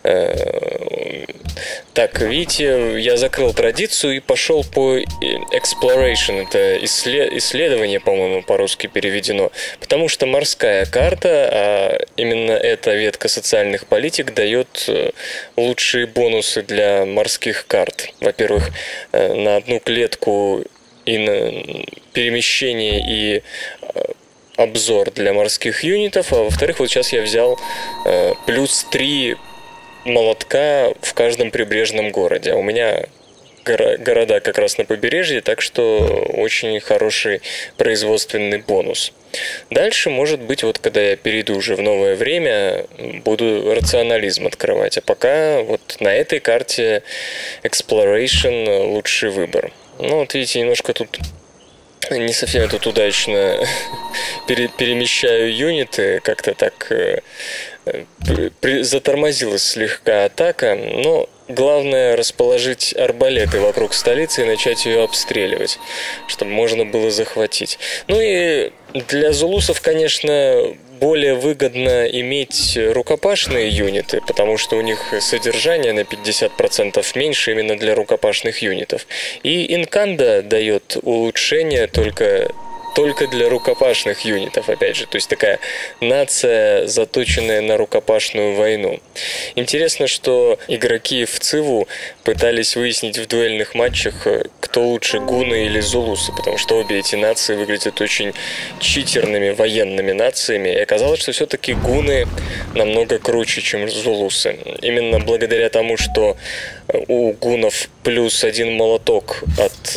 Так, видите, я закрыл традицию и пошел по exploration, это исследование, по-моему, по-русски переведено, потому что морская карта, а именно эта ветка социальных политик дает лучшие бонусы для морских карт. Во-первых, на одну клетку и на перемещение и обзор для морских юнитов, а во-вторых, вот сейчас я взял э, плюс три молотка в каждом прибрежном городе. А у меня горо- города как раз на побережье, так что очень хороший производственный бонус. Дальше, может быть, вот когда я перейду уже в новое время, буду рационализм открывать. А пока вот на этой карте Exploration лучший выбор. Ну, вот видите, немножко тут не совсем я тут удачно пере- перемещаю юниты, как-то так э, при- затормозилась слегка атака, но главное расположить арбалеты вокруг столицы и начать ее обстреливать, чтобы можно было захватить. Ну и для зулусов, конечно, более выгодно иметь рукопашные юниты, потому что у них содержание на пятьдесят процентов меньше именно для рукопашных юнитов. И инканда дает улучшение только только для рукопашных юнитов, опять же. То есть такая нация, заточенная на рукопашную войну. Интересно, что игроки в Циву пытались выяснить в дуэльных матчах, кто лучше, гуны или зулусы, потому что обе эти нации выглядят очень читерными военными нациями. И оказалось, что все-таки гуны намного круче, чем зулусы. Именно благодаря тому, что у гунов плюс один молоток от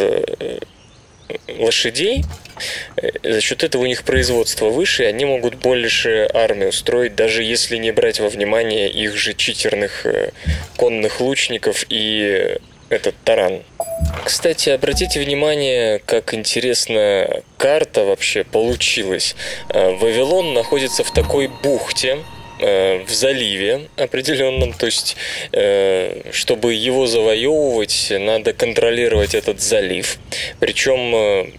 лошадей, за счет этого у них производство выше, и они могут больше армию строить, даже если не брать во внимание их же читерных конных лучников и этот таран. Кстати, обратите внимание, как интересно карта вообще получилась. Вавилон находится в такой бухте, в заливе определенном, то есть, чтобы его завоевывать, надо контролировать этот залив. Причем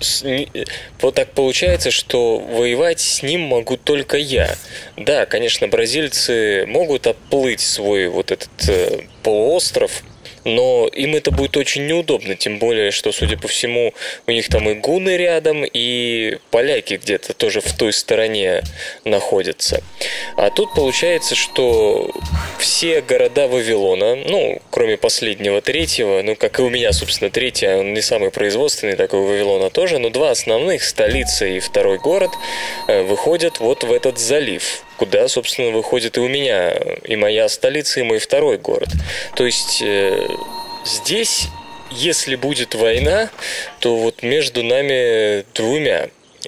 вот так получается, что воевать с ним могу только я. Да, конечно, бразильцы могут обплыть свой вот этот полуостров, но им это будет очень неудобно, тем более, что, судя по всему, у них там и гуны рядом, и поляки где-то тоже в той стороне находятся. А тут получается, что все города Вавилона, ну, кроме последнего, третьего, ну, как и у меня, собственно, третий, он не самый производственный, такой у Вавилона тоже, но два основных, столица и второй город, выходят вот в этот залив, куда, собственно, выходит и у меня, и моя столица, и мой второй город. То есть э, здесь, если будет война, то вот между нами двумя.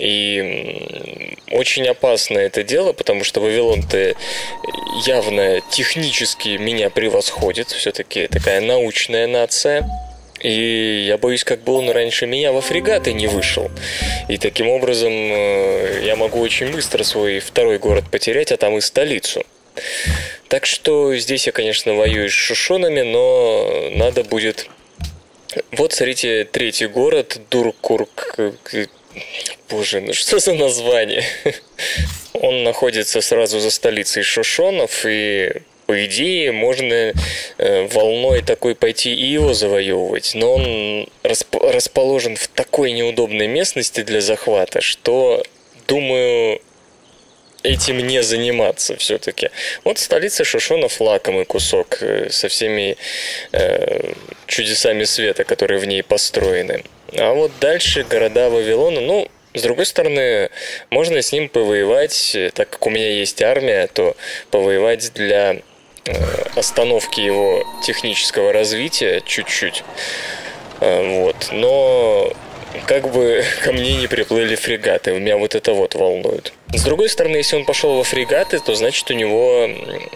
И очень опасно это дело, потому что Вавилон-то явно технически меня превосходит. Все-таки такая научная нация. И я боюсь, как бы он раньше меня во фрегаты не вышел. И таким образом я могу очень быстро свой второй город потерять, а там и столицу. Так что здесь я, конечно, воюю с шушонами, но надо будет... Вот, смотрите, третий город, Дуркурк... Боже, ну что за название? Он находится сразу за столицей шушонов, и... По идее, можно э, волной такой пойти и его завоевывать, но он расп- расположен в такой неудобной местности для захвата, что, думаю, этим не заниматься все-таки. Вот столица шушонов — лакомый кусок э, со всеми э, чудесами света, которые в ней построены. А вот дальше города Вавилона, ну, с другой стороны, можно с ним повоевать, так как у меня есть армия, то повоевать для остановки его технического развития чуть-чуть. Вот. Но как бы ко мне не приплыли фрегаты. Меня вот это вот волнует. С другой стороны, если он пошел во фрегаты, то значит у него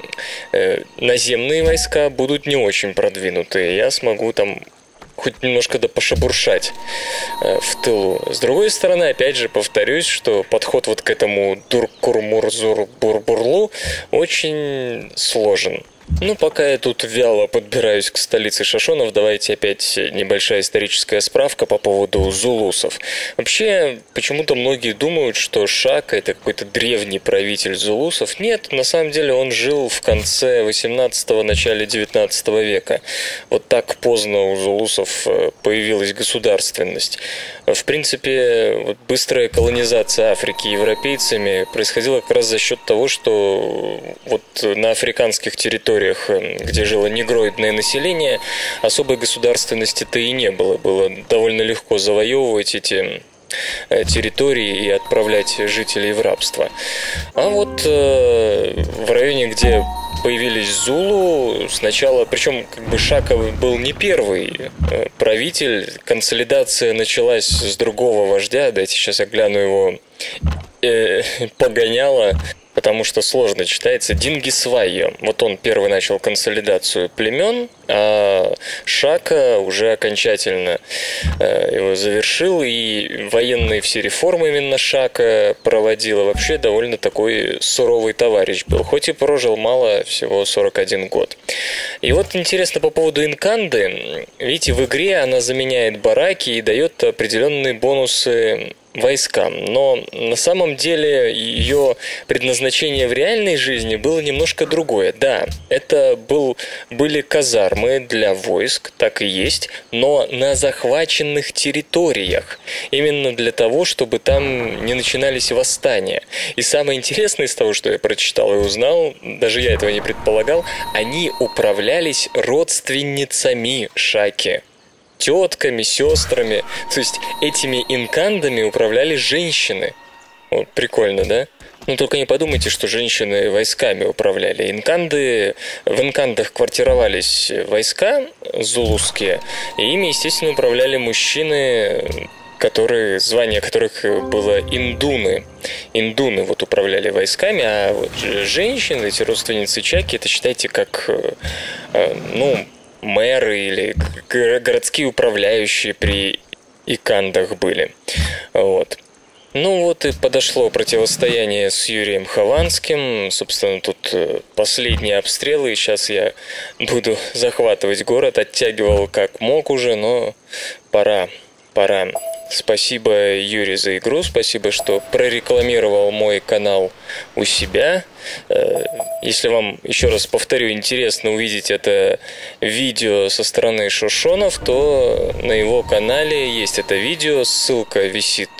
наземные войска будут не очень продвинутые. Я смогу там хоть немножко да пошебуршать э, в тылу. С другой стороны, опять же, повторюсь, что подход вот к этому Дуркурмурзурбурбурлу очень сложен. Ну, пока я тут вяло подбираюсь к столице шашонов, давайте опять небольшая историческая справка по поводу зулусов. Вообще, почему-то многие думают, что Шака — это какой-то древний правитель зулусов. Нет, на самом деле он жил в конце восемнадцатого, начале девятнадцатого века. Вот так поздно у зулусов появилась государственность. В принципе, вот быстрая колонизация Африки европейцами происходила как раз за счет того, что вот на африканских территориях, где жило негроидное население, особой государственности-то и не было. Было довольно легко завоевывать эти территории и отправлять жителей в рабство. А вот э, в районе, где появились Зулу, сначала, причем как бы Шака был не первый правитель, консолидация началась с другого вождя, дайте сейчас я гляну его э, погоняло, потому что сложно читается, Дингисвайо. Вот он первый начал консолидацию племен, а Шака уже окончательно э, его завершил, и военные все реформы именно Шака проводила. Вообще довольно такой суровый товарищ был, хоть и прожил мало, всего сорок один год. И вот интересно по поводу Инканды. Видите, в игре она заменяет бараки и дает определенные бонусы войскам, но на самом деле ее предназначение в реальной жизни было немножко другое. Да, это был, были казармы для войск, так и есть, но на захваченных территориях, именно для того, чтобы там не начинались восстания. И самое интересное из того, что я прочитал и узнал, даже я этого не предполагал, они управлялись родственницами Шаки. Тетками, сестрами. То есть этими инкандами управляли женщины. Вот, прикольно, да? Ну, только не подумайте, что женщины войсками управляли. Инканды, в инкандах квартировались войска зулусские, и ими, естественно, управляли мужчины, которые, звание которых было индуны. Индуны вот управляли войсками, а вот женщины, эти родственницы Чаки, это считайте как, ну, мэры или городские управляющие при икандах были. Вот. Ну вот и подошло противостояние с Юрием Хованским. Собственно, тут последние обстрелы, и сейчас я буду захватывать город. Оттягивал как мог уже, но пора, пора. Спасибо, Юрий, за игру. Спасибо, что прорекламировал мой канал у себя. Если вам, еще раз повторю, интересно увидеть это видео со стороны шошонов, то на его канале есть это видео. Ссылка висит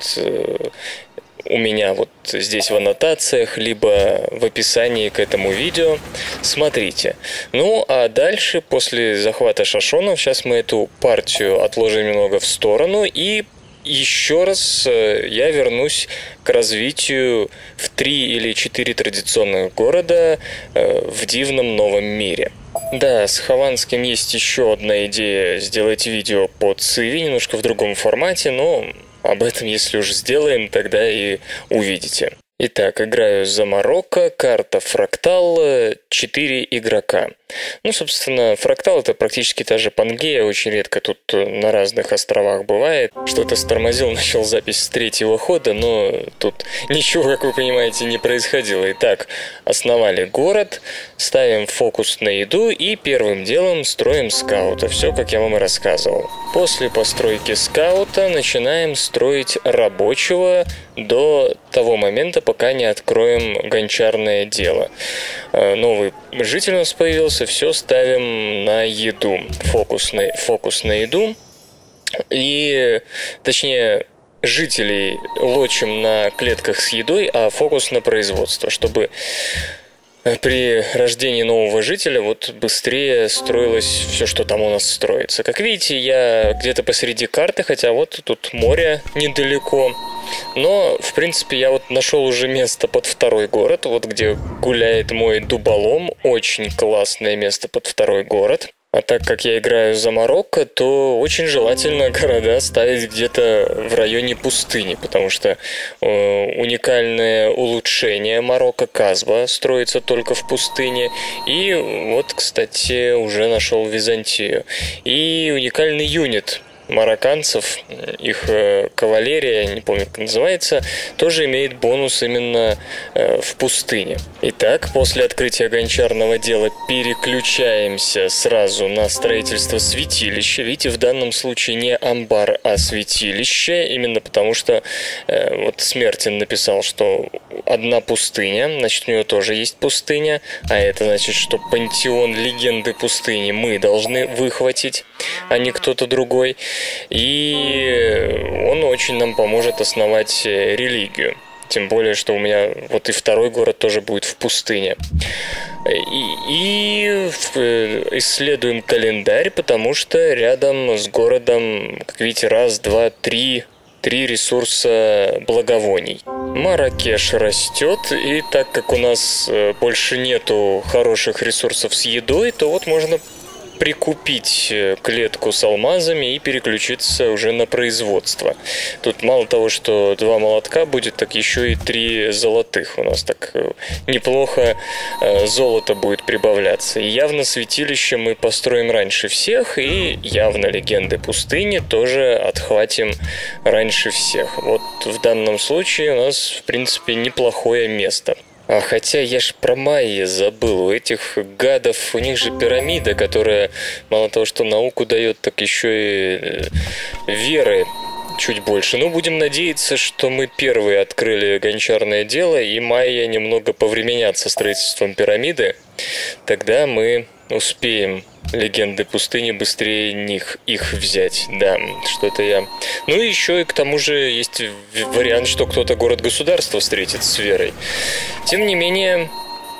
у меня вот здесь в аннотациях, либо в описании к этому видео. Смотрите. Ну, а дальше, после захвата шошонов, сейчас мы эту партию отложим немного в сторону и еще раз я вернусь к развитию в три или четыре традиционных города в дивном новом мире. Да, с Хованским есть еще одна идея сделать видео по Циви, немножко в другом формате, но об этом, если уж сделаем, тогда и увидите. Итак, играю за Марокко, карта Фрактал, четыре игрока. Ну, собственно, Фрактал — это практически та же Пангея, очень редко тут на разных островах бывает. Что-то стормозил, начал запись с третьего хода, но тут ничего, как вы понимаете, не происходило. Итак, основали город, ставим фокус на еду и первым делом строим скаута. Все, как я вам и рассказывал. После постройки скаута начинаем строить рабочего до того момента, пока не откроем гончарное дело. Новый житель у нас появился, все ставим на еду. Фокус на, фокус на еду. И, точнее, жителей лочим на клетках с едой, а фокус на производство, чтобы при рождении нового жителя вот быстрее строилось все, что там у нас строится. Как видите, я где-то посреди карты, хотя вот тут море недалеко. Но, в принципе, я вот нашел уже место под второй город, вот где гуляет мой дуболом. Очень классное место под второй город. А так как я играю за Марокко, то очень желательно города ставить где-то в районе пустыни, потому что э, уникальное улучшение Марокко Казба строится только в пустыне. И вот, кстати, уже нашел Византию. И уникальный юнит марокканцев, их кавалерия, не помню, как называется, тоже имеет бонус именно в пустыне. Итак, после открытия гончарного дела переключаемся сразу на строительство святилища. Видите, в данном случае не амбар, а святилище, именно потому что э, вот Смертин написал, что одна пустыня, значит, у него тоже есть пустыня, а это значит, что пантеон легенды пустыни мы должны выхватить, а не кто-то другой. И он очень нам поможет основать религию. Тем более, что у меня вот и второй город тоже будет в пустыне. И, и исследуем календарь, потому что рядом с городом, как видите, раз, два, три, три ресурса благовоний. Марракеш растет, и так как у нас больше нету хороших ресурсов с едой, то вот можно прикупить клетку с алмазами и переключиться уже на производство. Тут мало того, что два молотка будет, так еще и три золотых. У нас так неплохо золото будет прибавляться. И явно святилище мы построим раньше всех, и явно легенды пустыни тоже отхватим раньше всех. Вот в данном случае у нас, в принципе, неплохое место. А хотя я ж про майя забыл. У этих гадов, у них же пирамида, которая мало того, что науку дает, так еще и веры чуть больше. Но будем надеяться, что мы первые открыли гончарное дело, и майя немного повременят со строительством пирамиды. Тогда мы успеем легенды пустыни быстрее них их взять. Да, что-то я... Ну и еще и к тому же есть вариант, что кто-то город-государство встретит с верой. Тем не менее,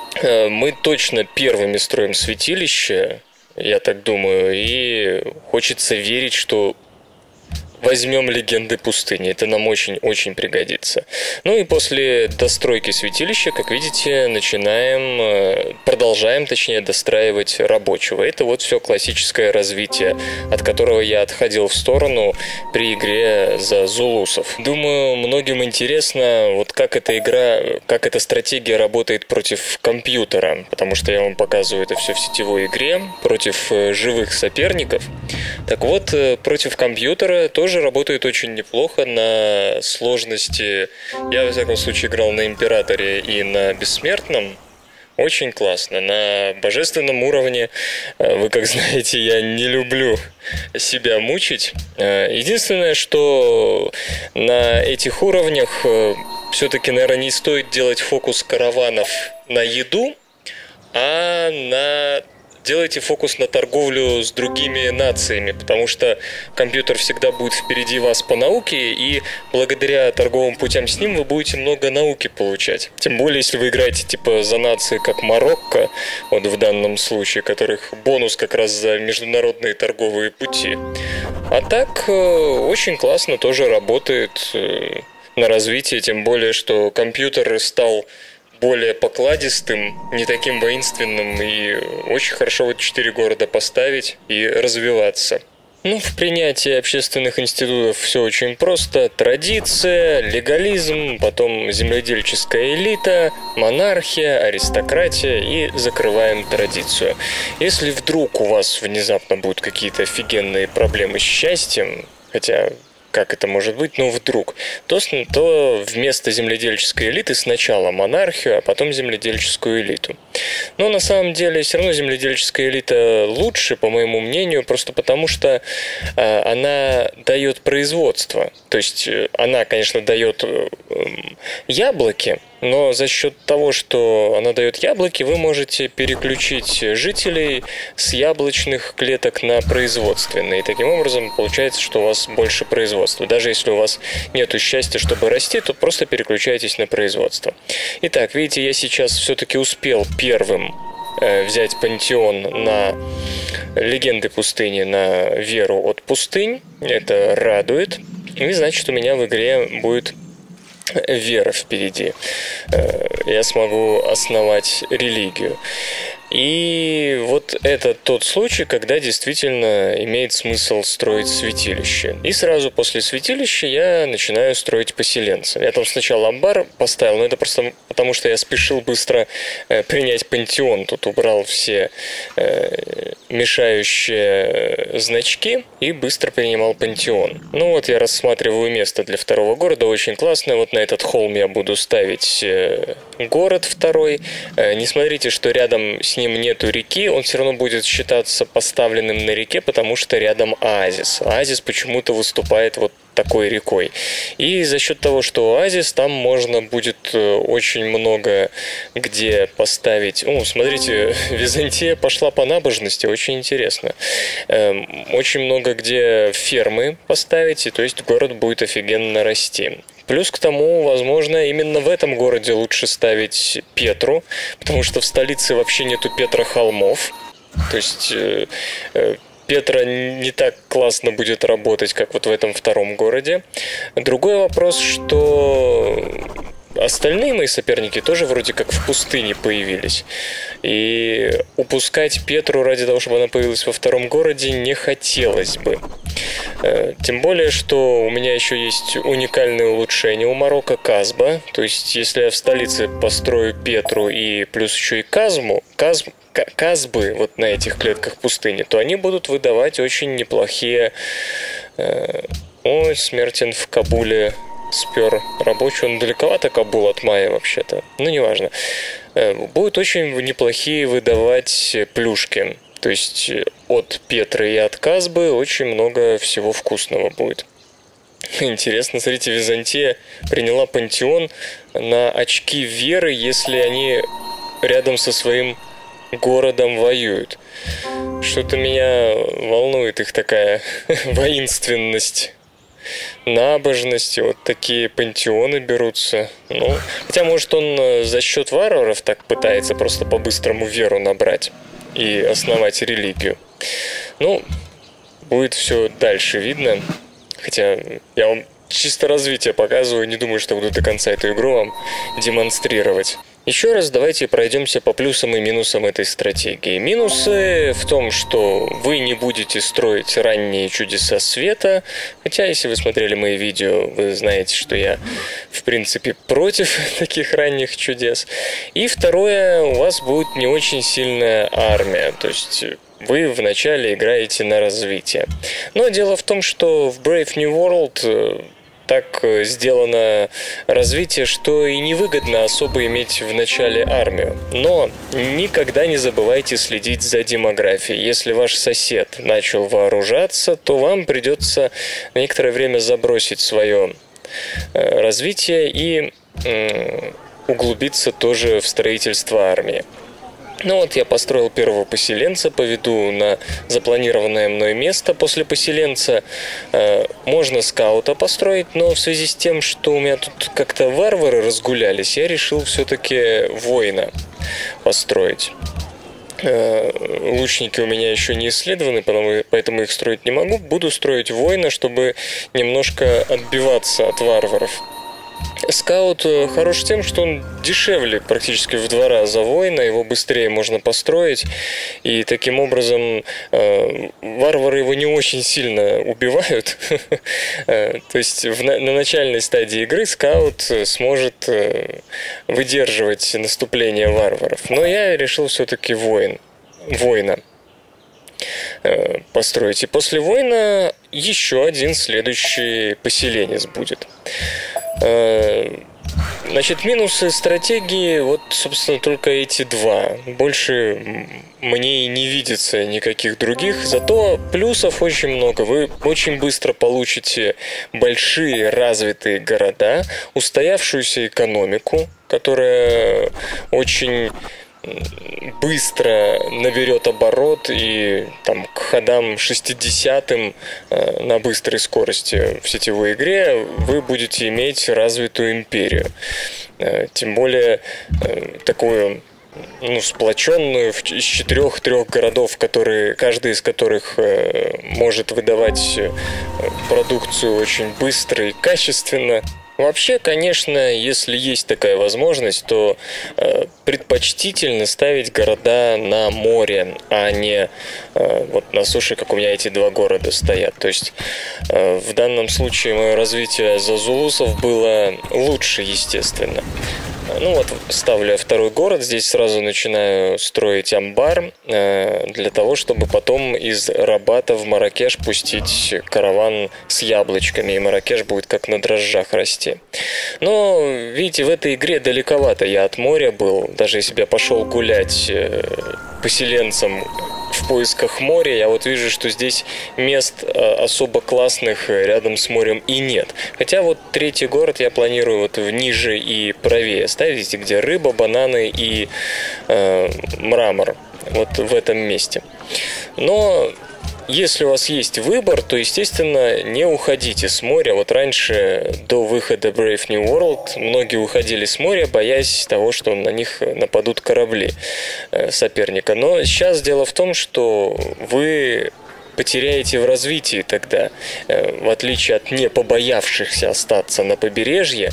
мы точно первыми строим святилище, я так думаю, и хочется верить, что возьмем легенды пустыни. Это нам очень-очень пригодится. Ну и после достройки святилища, как видите, начинаем, продолжаем, точнее, достраивать рабочего. Это вот все классическое развитие, от которого я отходил в сторону при игре за зулусов. Думаю, многим интересно, вот как эта игра, как эта стратегия работает против компьютера, потому что я вам показываю это все в сетевой игре, против живых соперников. Так вот, против компьютера тоже работает очень неплохо на сложности. Я, во всяком случае, играл на Императоре и на Бессмертном. Очень классно. На божественном уровне, вы как знаете, я не люблю себя мучить. Единственное, что на этих уровнях все-таки, наверное, не стоит делать фокус караванов на еду, а на... Делайте фокус на торговлю с другими нациями, потому что компьютер всегда будет впереди вас по науке, и благодаря торговым путям с ним вы будете много науки получать. Тем более, если вы играете типа за нации, как Марокко, вот в данном случае, которых бонус как раз за международные торговые пути. А так, очень классно тоже работает на развитие, тем более, что компьютер стал более покладистым, не таким воинственным, и очень хорошо вот четыре города поставить и развиваться. Ну, в принятии общественных институтов все очень просто. Традиция, легализм, потом земледельческая элита, монархия, аристократия, и закрываем традицию. Если вдруг у вас внезапно будут какие-то офигенные проблемы с счастьем, хотя... как это может быть, но вдруг, то, то вместо земледельческой элиты сначала монархию, а потом земледельческую элиту. Но на самом деле все равно земледельческая элита лучше, по моему мнению, просто потому что э, она дает производство. То есть э, она, конечно, дает э, яблоки, но за счет того, что она дает яблоки, вы можете переключить жителей с яблочных клеток на производственные. И таким образом получается, что у вас больше производства. Даже если у вас нет счастья, чтобы расти, то просто переключайтесь на производство. Итак, видите, я сейчас все-таки успел первым э, взять пантеон на легенды пустыни, на веру от пустынь. Это радует. И значит, у меня в игре будет... вера впереди. Я смогу основать религию. И вот это тот случай, когда действительно имеет смысл строить святилище. И сразу после святилища я начинаю строить поселенца. Я там сначала амбар поставил, но это просто потому, что я спешил быстро э, принять пантеон. Тут убрал все э, мешающие значки и быстро принимал пантеон. Ну вот я рассматриваю место для второго города, очень классное. Вот на этот холм я буду ставить э, город второй. Э, не смотрите, что рядом с ним нету реки, он все равно будет считаться поставленным на реке, потому что рядом оазис. Оазис почему-то выступает вот такой рекой. И за счет того, что оазис, там можно будет очень много где поставить. Ну, смотрите, Византия пошла по набожности, очень интересно. Эм, очень много где фермы поставить, и то есть город будет офигенно расти. Плюс к тому, возможно, именно в этом городе лучше ставить Петру, потому что в столице вообще нету Петра-холмов. То есть э, э, Петра не так классно будет работать, как вот в этом втором городе. Другой вопрос, что остальные мои соперники тоже вроде как в пустыне появились. И упускать Петру ради того, чтобы она появилась во втором городе, не хотелось бы. Тем более, что у меня еще есть уникальное улучшение у Марокко Казба. То есть, если я в столице построю Петру и плюс еще и Казму, Казм, Казбы вот на этих клетках пустыни, то они будут выдавать очень неплохие... Ой, Смертен в Кабуле спер рабочий. Он далековато Кабул от Майя вообще-то. Ну, неважно. Будут очень неплохие выдавать плюшки. То есть от Петры и от Казбы очень много всего вкусного будет. Интересно, смотрите, Византия приняла пантеон на очки веры, если они рядом со своим городом воюют. Что-то меня волнует их такая воинственность, набожность, вот такие пантеоны берутся. Ну, хотя, может, он за счет варваров так пытается просто по-быстрому веру набрать и основать религию. Ну, будет все дальше видно. Хотя я вам чисто развитие показываю, не думаю, что буду до конца эту игру вам демонстрировать. Еще раз давайте пройдемся по плюсам и минусам этой стратегии. Минусы в том, что вы не будете строить ранние чудеса света, хотя если вы смотрели мои видео, вы знаете, что я в принципе против таких ранних чудес. И второе, у вас будет не очень сильная армия, то есть вы вначале играете на развитие. Но дело в том, что в Brave New World так сделано развитие, что и невыгодно особо иметь в начале армию. Но никогда не забывайте следить за демографией. Если ваш сосед начал вооружаться, то вам придется на некоторое время забросить свое развитие и углубиться тоже в строительство армии. Ну вот я построил первого поселенца, поведу на запланированное мной место. После поселенца э, можно скаута построить, но в связи с тем, что у меня тут как-то варвары разгулялись, я решил все-таки воина построить. Э, лучники у меня еще не исследованы, потому, поэтому их строить не могу. Буду строить воина, чтобы немножко отбиваться от варваров. Скаут хорош тем, что он дешевле практически в два раза воина, его быстрее можно построить, и таким образом э, варвары его не очень сильно убивают. То есть в, на, на начальной стадии игры скаут сможет э, выдерживать наступление варваров. Но я решил все-таки воин, воина э, построить. И после воина еще один следующий поселенец будет. Значит, минусы стратегии, вот, собственно, только эти два. Больше мне и не видится никаких других. Зато плюсов очень много. Вы очень быстро получите большие развитые города, устоявшуюся экономику, которая очень быстро наберет оборот, и там к ходам шестидесятым э, на быстрой скорости в сетевой игре вы будете иметь развитую империю. Э, тем более э, такую, ну, сплоченную из четырех-трех городов, которые, каждый из которых э, может выдавать продукцию очень быстро и качественно. Вообще, конечно, если есть такая возможность, то э, предпочтительно ставить города на море, а не э, вот на суше, как у меня эти два города стоят. То есть э, в данном случае мое развитие зазулусов было лучше, естественно. Ну вот, ставлю я второй город, здесь сразу начинаю строить амбар э, для того, чтобы потом из Рабата в Марракеш пустить караван с яблочками, и Марракеш будет как на дрожжах расти. Но, видите, в этой игре далековато я от моря был, даже если бы я пошел гулять э, поселенцам в поисках моря, я вот вижу, что здесь мест особо классных рядом с морем и нет. Хотя вот третий город я планирую вот ниже и правее ставить, где рыба, бананы и э, мрамор. Вот в этом месте. Но если у вас есть выбор, то, естественно, не уходите с моря. Вот раньше, до выхода Brave New World, многие уходили с моря, боясь того, что на них нападут корабли соперника. Но сейчас дело в том, что вы потеряете в развитии тогда, в отличие от не побоявшихся остаться на побережье.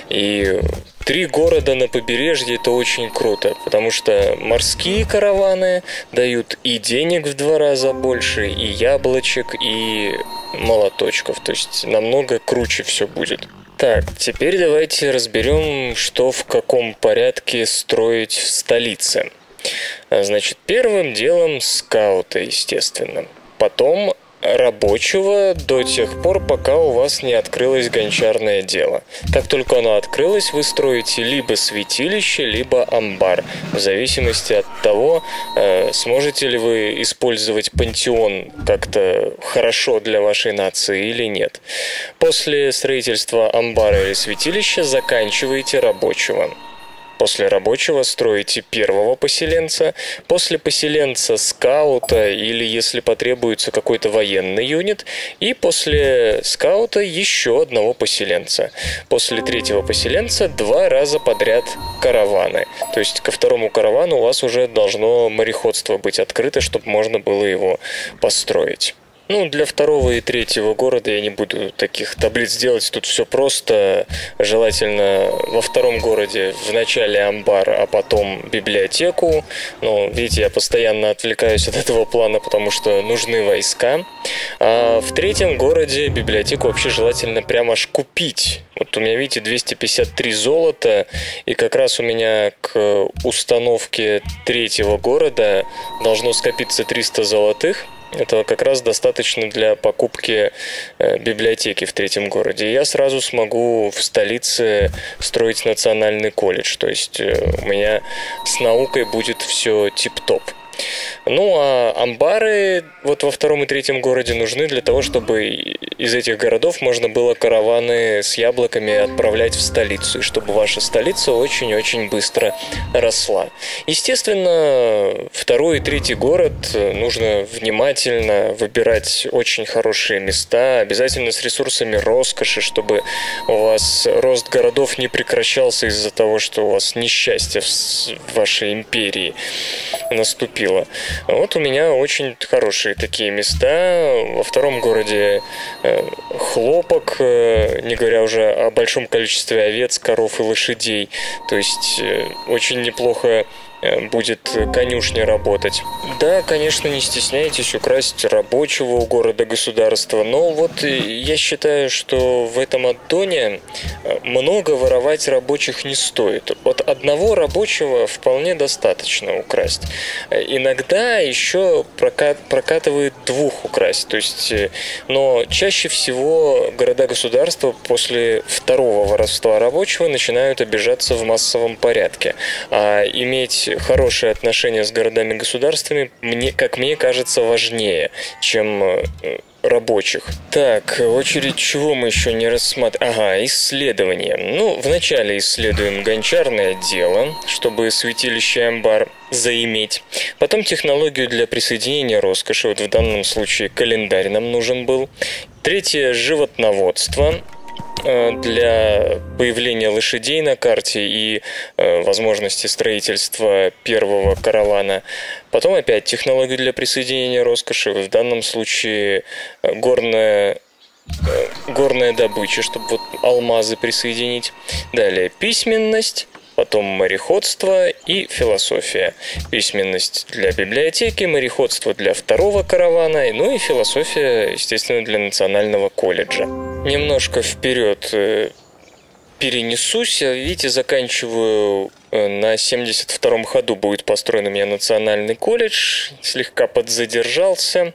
И три города на побережье – это очень круто, потому что морские караваны дают и денег в два раза больше, и яблочек, и молоточков. То есть намного круче все будет. Так, теперь давайте разберем, что в каком порядке строить в столице. Значит, первым делом скаута, естественно. Потом рабочего до тех пор, пока у вас не открылось гончарное дело. Как только оно открылось, вы строите либо святилище, либо амбар, в зависимости от того, сможете ли вы использовать пантеон как-то хорошо для вашей нации или нет. После строительства амбара или святилища заканчиваете рабочего. После рабочего строите первого поселенца, после поселенца скаута или, если потребуется, какой-то военный юнит, и после скаута еще одного поселенца. После третьего поселенца два раза подряд караваны. То есть ко второму каравану у вас уже должно мореходство быть открыто, чтобы можно было его построить. Ну, для второго и третьего города я не буду таких таблиц делать. Тут все просто. Желательно во втором городе вначале амбар, а потом библиотеку. Но, видите, я постоянно отвлекаюсь от этого плана, потому что нужны войска. А в третьем городе библиотеку вообще желательно прямо аж купить. Вот у меня, видите, двести пятьдесят три золота, и как раз у меня к установке третьего города должно скопиться триста золотых. Этого как раз достаточно для покупки э, библиотеки в третьем городе. И я сразу смогу в столице строить национальный колледж. То есть э, у меня с наукой будет все тип-топ. Ну, а амбары вот во втором и третьем городе нужны для того, чтобы из этих городов можно было караваны с яблоками отправлять в столицу, и чтобы ваша столица очень-очень быстро росла. Естественно, второй и третий город нужно внимательно выбирать очень хорошие места, обязательно с ресурсами роскоши, чтобы у вас рост городов не прекращался из-за того, что у вас несчастье в вашей империи наступило. Вот у меня очень хорошие такие места. Во втором городе хлопок, не говоря уже о большом количестве овец, коров и лошадей. То есть очень неплохо будет конюшня работать. Да, конечно, не стесняйтесь украсть рабочего у города-государства, но вот я считаю, что в этом аддоне много воровать рабочих не стоит. От одного рабочего вполне достаточно украсть. Иногда еще прокат, прокатывает двух украсть. То есть, но чаще всего города-государства после второго воровства рабочего начинают обижаться в массовом порядке. А иметь хорошие отношения с городами-государствами, мне, как мне кажется, важнее, чем рабочих. Так, очередь чего мы еще не рассматриваем? Ага, исследования. Ну, вначале исследуем гончарное дело, чтобы святилище амбар заиметь. Потом технологию для присоединения роскоши. Вот в данном случае календарь нам нужен был. Третье – животноводство для появления лошадей на карте и э, возможности строительства первого каравана. Потом опять технологию для присоединения роскоши. В данном случае горное горная добыча, чтобы вот алмазы присоединить. Далее письменность, потом мореходство и философия. Письменность для библиотеки, мореходство для второго каравана, ну и философия, естественно, для национального колледжа. Немножко вперед перенесусь. Видите, заканчиваю на семьдесят втором ходу будет построен у меня национальный колледж. Слегка подзадержался.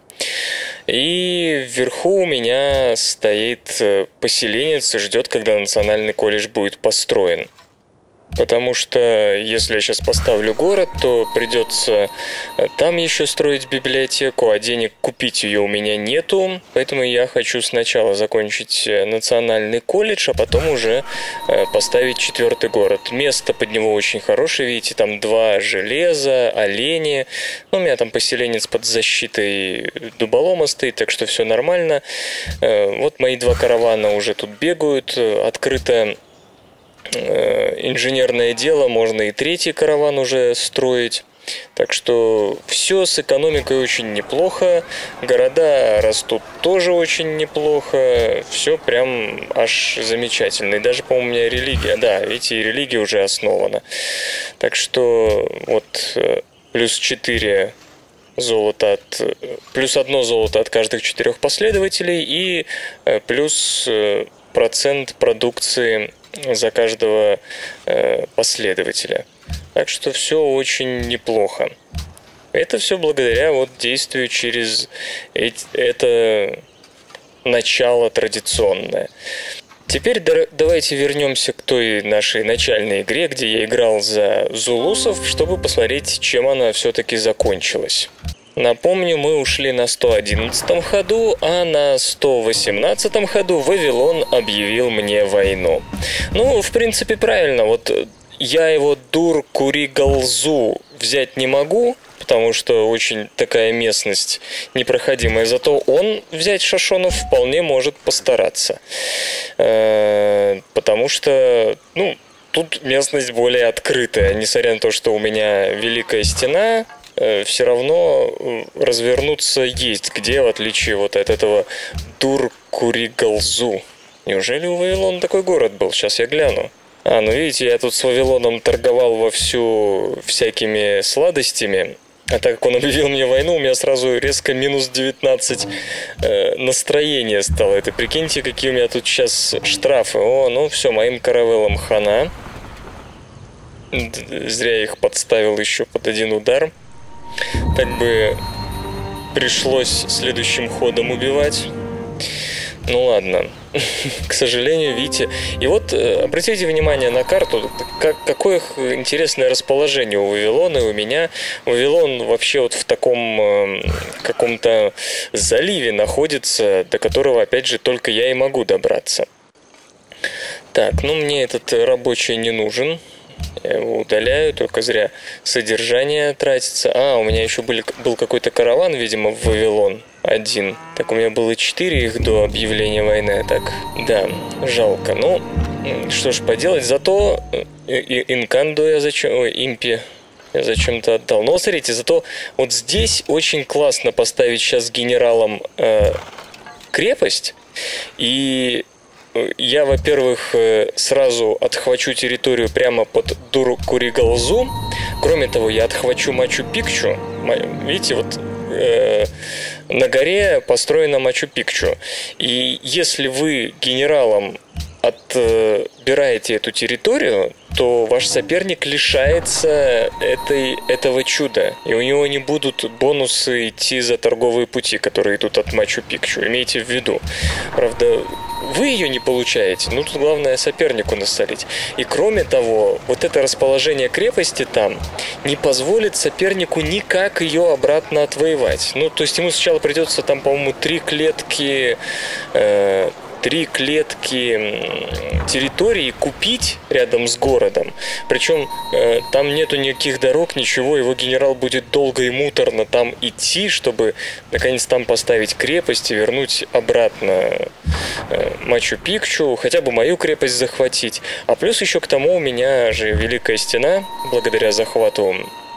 И вверху у меня стоит поселенец и ждет, когда национальный колледж будет построен. Потому что если я сейчас поставлю город, то придется там еще строить библиотеку, а денег купить ее у меня нету. Поэтому я хочу сначала закончить национальный колледж, а потом уже поставить четвертый город. Место под него очень хорошее, видите, там два железа, олени. Ну, у меня там поселенец под защитой дуболома стоит, так что все нормально. Вот мои два каравана уже тут бегают, открыто инженерное дело, можно и третий караван уже строить. Так что все с экономикой очень неплохо, города растут тоже очень неплохо, все прям аж замечательно. И даже, по-моему, у меня религия, да, видите, и религия уже основана. Так что вот плюс четыре золота от, плюс одно золото от каждых четырех последователей и плюс процент продукции за каждого э, последователя. Так что все очень неплохо. Это все благодаря вот действию через эти, это начало традиционное. Теперь да, давайте вернемся к той нашей начальной игре, где я играл за зулусов, чтобы посмотреть, чем она все-таки закончилась. Напомню, мы ушли на сто одиннадцатом ходу, а на сто восемнадцатом ходу Вавилон объявил мне войну. Ну, в принципе, правильно. Вот я его Дур-Кури-Галзу взять не могу, потому что очень такая местность непроходимая. Зато он взять Шашонов вполне может постараться. Потому что, ну, тут местность более открытая. Несмотря на то, что у меня Великая Стена, все равно развернуться есть где, в отличие вот от этого Дур-Кури-Галзу. Неужели у Вавилона такой город был? Сейчас я гляну. А, ну видите, я тут с Вавилоном торговал вовсю всякими сладостями. А так как он объявил мне войну, у меня сразу резко минус девятнадцать э, настроения стало. Это прикиньте, какие у меня тут сейчас штрафы. О, ну все, моим каравеллам хана. Зря я их подставил еще под один удар. Так бы пришлось следующим ходом убивать. Ну ладно. К сожалению, видите. И вот обратите внимание на карту, как, какое интересное расположение у Вавилона и у меня. Вавилон вообще вот в таком э, каком-то заливе находится, до которого, опять же, только я и могу добраться. Так, ну мне этот рабочий не нужен. Я его удаляю, только зря содержание тратится. А, у меня еще были, был какой-то караван, видимо, в Вавилон один. Так, у меня было четыре их до объявления войны. Так, да, жалко. Ну, что ж поделать. Зато Инканду я зачем... Ой, Импи я зачем-то отдал. Но смотрите, зато вот здесь очень классно поставить сейчас генералом э, крепость. И... я, во-первых, сразу отхвачу территорию прямо под Дур-Кури-Галзу. Кроме того, я отхвачу Мачу-Пикчу. Видите, вот э, на горе построена Мачу-Пикчу. И если вы генералом отбираете эту территорию, то ваш соперник лишается этой, этого чуда. И у него не будут бонусы идти за торговые пути, которые идут от Мачу-Пикчу. Имейте в виду. Правда, вы ее не получаете, ну тут главное сопернику насолить. И кроме того, вот это расположение крепости там не позволит сопернику никак ее обратно отвоевать. Ну, то есть ему сначала придется там, по-моему, три клетки... Э, три клетки территории купить рядом с городом. Причем э, там нету никаких дорог, ничего. Его генерал будет долго и муторно там идти, чтобы наконец там поставить крепость и вернуть обратно э, Мачу-Пикчу, хотя бы мою крепость захватить. А плюс еще к тому у меня же Великая Стена, благодаря захвату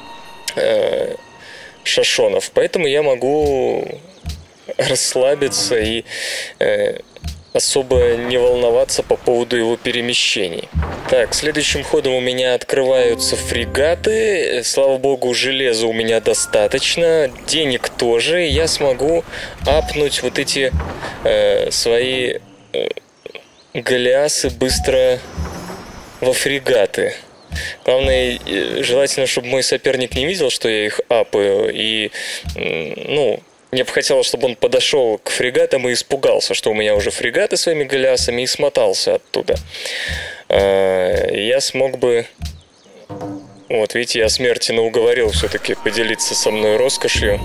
э, Шашонов. Поэтому я могу расслабиться и... Э, особо не волноваться по поводу его перемещений. Так, следующим ходом у меня открываются фрегаты. Слава богу, железа у меня достаточно, денег тоже. Я смогу апнуть вот эти э, свои э, галеасы быстро во фрегаты. Главное, желательно, чтобы мой соперник не видел, что я их апаю, и, ну, мне бы хотелось, чтобы он подошел к фрегатам и испугался, что у меня уже фрегаты своими галеасами, и смотался оттуда. Я смог бы... Вот, видите, я Смертина уговорил все-таки поделиться со мной роскошью.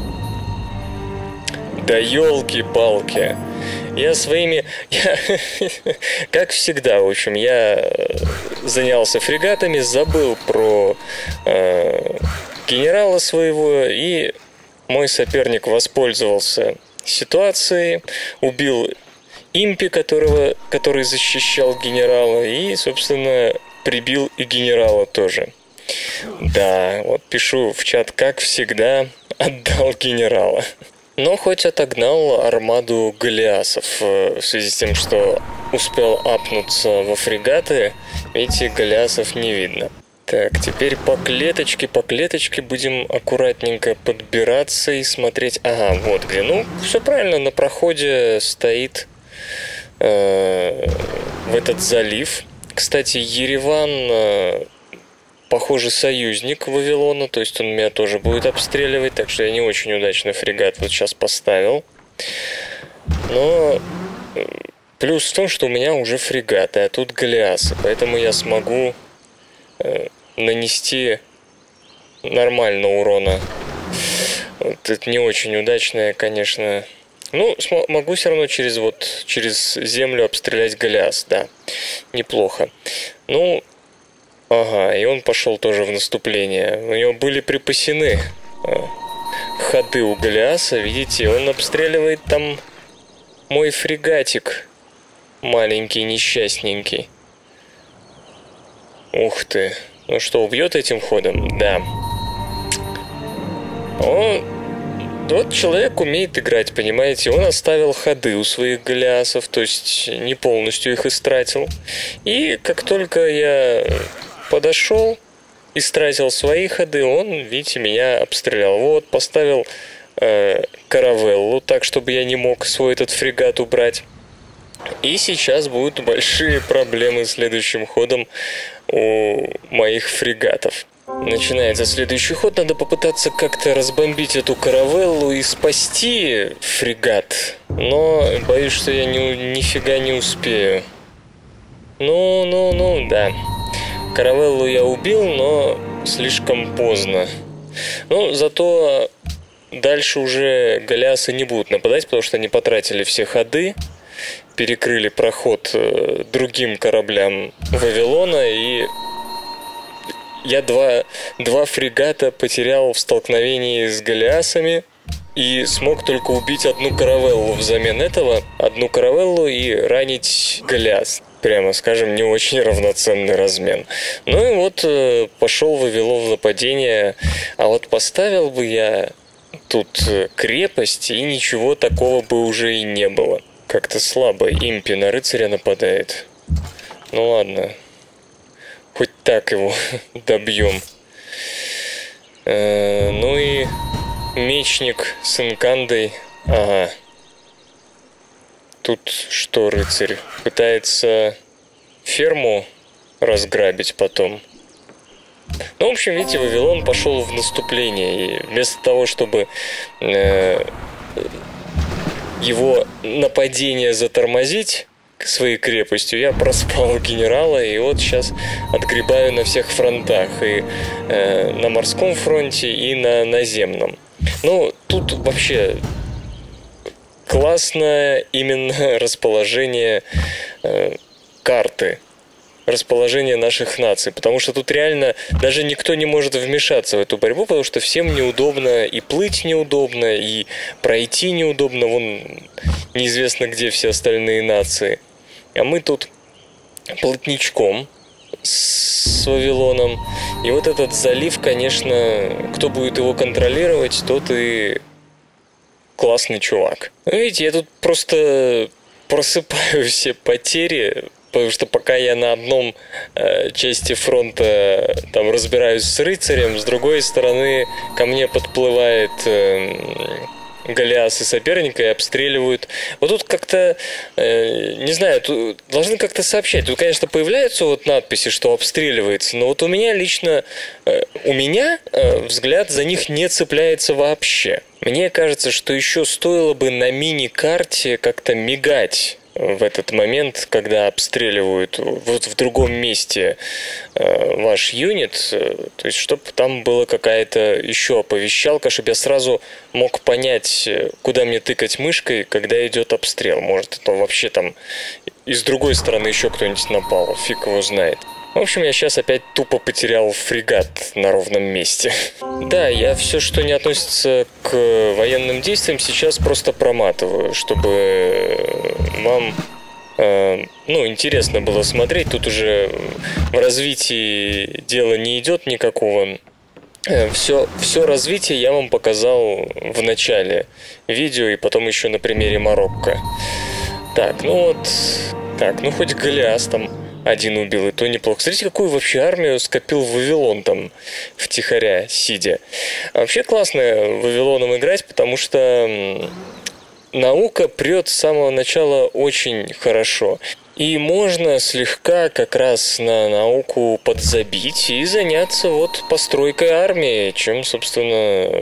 Да елки-палки. Я своими... Я, как всегда, в общем, я занялся фрегатами, забыл про э, генерала своего, и мой соперник воспользовался ситуацией, убил импи, которого, который защищал генерала, и, собственно, прибил и генерала тоже. Да, вот пишу в чат, как всегда, отдал генерала. Но хоть отогнал армаду галеасов в связи с тем, что успел апнуться во фрегаты, видите, галеасов не видно. Так, теперь по клеточке, по клеточке будем аккуратненько подбираться и смотреть. Ага, вот где. Ну, все правильно, на проходе стоит э, в этот залив. Кстати, Ереван... Э, Похоже, союзник Вавилона, то есть он меня тоже будет обстреливать, так что я не очень удачно фрегат вот сейчас поставил. Но плюс в том, что у меня уже фрегаты, а тут галеасы, поэтому я смогу э, нанести нормально урона. Вот это не очень удачное, конечно. Ну, могу все равно через вот через землю обстрелять галеас, да, неплохо. Ну, ага, и он пошел тоже в наступление. У него были припасены э, ходы у галеаса. Видите, он обстреливает там мой фрегатик. Маленький, несчастненький. Ух ты. Ну что, убьет этим ходом? Да. Он... Вот человек умеет играть, понимаете? Он оставил ходы у своих галеасов, то есть не полностью их истратил. И как только я... подошел, истратил свои ходы, он, видите, меня обстрелял. Вот, поставил э, каравеллу, так, чтобы я не мог свой этот фрегат убрать. И сейчас будут большие проблемы следующим ходом у моих фрегатов. Начинается следующий ход, надо попытаться как-то разбомбить эту каравеллу и спасти фрегат. Но боюсь, что я ни, нифига не успею. Ну, ну, ну, да. Каравеллу я убил, но слишком поздно. Ну, зато дальше уже галеасы не будут нападать, потому что они потратили все ходы, перекрыли проход другим кораблям Вавилона, и я два, два фрегата потерял в столкновении с галеасами и смог только убить одну каравеллу взамен этого, одну каравеллу и ранить галеас. Прямо скажем, не очень равноценный размен. Ну и вот э, пошел Вавилон в нападение. А вот поставил бы я тут крепость, и ничего такого бы уже и не было. Как-то слабо импи на рыцаря нападает. Ну ладно. Хоть так его добьем. Э, ну и мечник с инкандой. Ага. Тут что, рыцарь пытается ферму разграбить потом? Ну, в общем, видите, Вавилон пошел в наступление. И вместо того, чтобы э, его нападение затормозить своей крепостью, я проспал генерала, и вот сейчас отгребаю на всех фронтах. И э, на морском фронте, и на наземном. Ну, тут вообще... классное именно расположение э, карты, расположение наших наций, потому что тут реально даже никто не может вмешаться в эту борьбу, потому что всем неудобно, и плыть неудобно, и пройти неудобно, вон неизвестно где все остальные нации. А мы тут плотничком с Вавилоном, и вот этот залив, конечно, кто будет его контролировать, тот и... классный чувак. Видите, я тут просто просыпаю все потери, потому что пока я на одном э, части фронта там разбираюсь с рыцарем, с другой стороны ко мне подплывает э, Голиас и соперника и обстреливают. Вот тут как-то, э, не знаю, тут должны как-то сообщать. Тут, конечно, появляются вот надписи, что обстреливается, но вот у меня лично, э, у меня э, взгляд за них не цепляется вообще. Мне кажется, что еще стоило бы на мини-карте как-то мигать в этот момент, когда обстреливают вот в другом месте э, ваш юнит, э, то есть чтобы там была какая-то еще оповещалка, чтобы я сразу мог понять, куда мне тыкать мышкой, когда идет обстрел. Может, это вообще там и с другой стороны еще кто-нибудь напал, фиг его знает. В общем, я сейчас опять тупо потерял фрегат на ровном месте. Да, я все, что не относится к военным действиям, сейчас просто проматываю, чтобы вам, э, ну, интересно было смотреть. Тут уже в развитии дела не идет никакого. Все, все развитие я вам показал в начале видео и потом еще на примере Марокко. Так, ну вот, так, ну хоть Голиас там один убил, и то неплохо. Смотрите, какую вообще армию скопил Вавилон там втихаря сидя. А вообще классно Вавилоном играть, потому что наука прет с самого начала очень хорошо. И можно слегка как раз на науку подзабить и заняться вот постройкой армии, чем, собственно,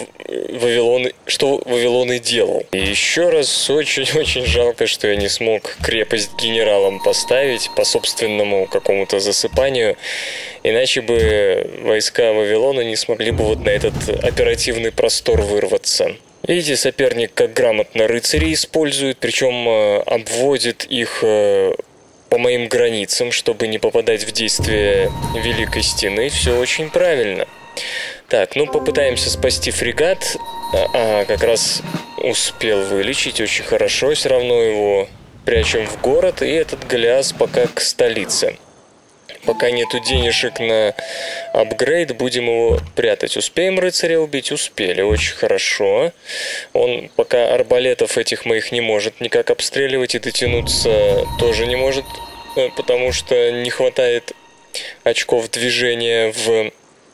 Вавилон, что Вавилон и делал. И еще раз очень-очень жалко, что я не смог крепость генералам поставить по собственному какому-то засыпанию, иначе бы войска Вавилона не смогли бы вот на этот оперативный простор вырваться. Видите, соперник как грамотно рыцарей использует, причем э, обводит их э, по моим границам, чтобы не попадать в действие Великой Стены. Все очень правильно. Так, ну попытаемся спасти фрегат. А, как раз успел вылечить, очень хорошо. Все равно его прячем в город, и этот Голиас пока к столице. Пока нету денежек на апгрейд, будем его прятать. Успеем рыцаря убить? Успели. Очень хорошо. Он пока арбалетов этих моих не может никак обстреливать и дотянуться тоже не может, потому что не хватает очков движения в...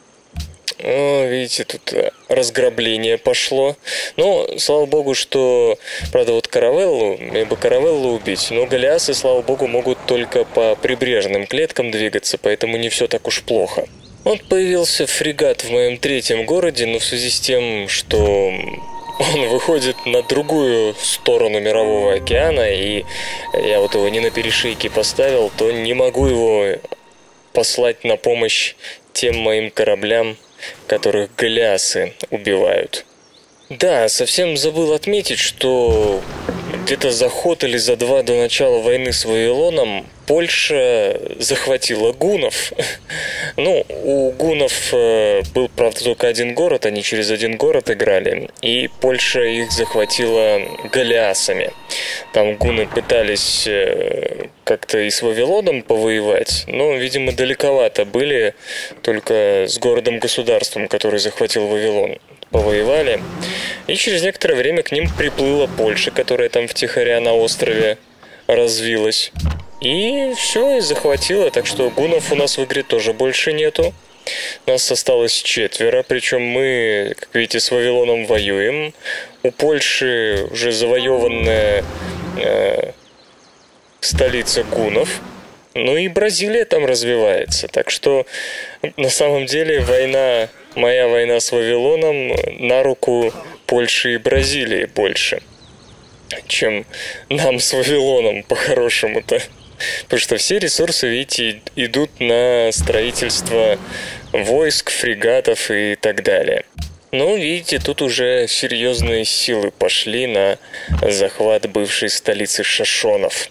О, видите, тут разграбление пошло. Но, слава богу, что... Правда, вот Каравеллу, мне бы Каравеллу убить, но Голиасы, слава богу, могут только по прибрежным клеткам двигаться, поэтому не все так уж плохо. Вот появился фрегат в моем третьем городе, но в связи с тем, что он выходит на другую сторону Мирового океана, и я вот его не на перешейке поставил, то не могу его послать на помощь тем моим кораблям, которых Голиасы убивают. Да, совсем забыл отметить, что где-то за ход или за два до начала войны с Вавилоном Польша захватила гуннов. Ну, у гуннов был, правда, только один город, они через один город играли, и Польша их захватила Голиасами. Там гунны пытались как-то и с Вавилоном повоевать, но, видимо, далековато были, только с городом-государством, который захватил Вавилон, повоевали. И через некоторое время к ним приплыла Польша, которая там втихаря на острове развилась. И все, и захватила. Так что гуннов у нас в игре тоже больше нету. Нас осталось четверо, причем мы, как видите, с Вавилоном воюем. У Польши уже завоеванная э, столица гуннов. Ну и Бразилия там развивается. Так что на самом деле война, моя война с Вавилоном на руку Польши и Бразилии больше, чем нам с Вавилоном по-хорошему-то. Потому что все ресурсы, видите, идут на строительство войск, фрегатов и так далее. Но, видите, тут уже серьезные силы пошли на захват бывшей столицы Шашонов.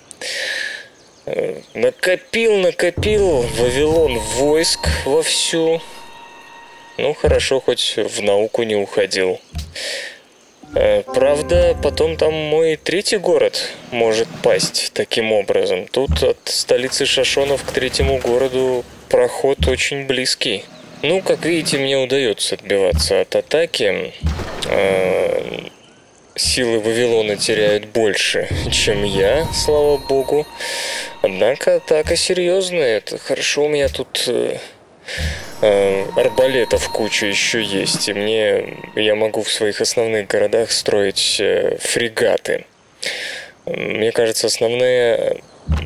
Накопил, накопил Вавилон войск вовсю. Ну, хорошо, хоть в науку не уходил. Правда, потом там мой третий город может пасть таким образом. Тут от столицы Шашонов к третьему городу проход очень близкий. Ну, как видите, мне удается отбиваться от атаки. силы Вавилона теряют больше, чем я, слава богу. Однако атака серьезная. Это хорошо, у меня тут э, э, арбалетов куча еще есть. И мне я могу в своих основных городах строить э, фрегаты. Мне кажется, основная,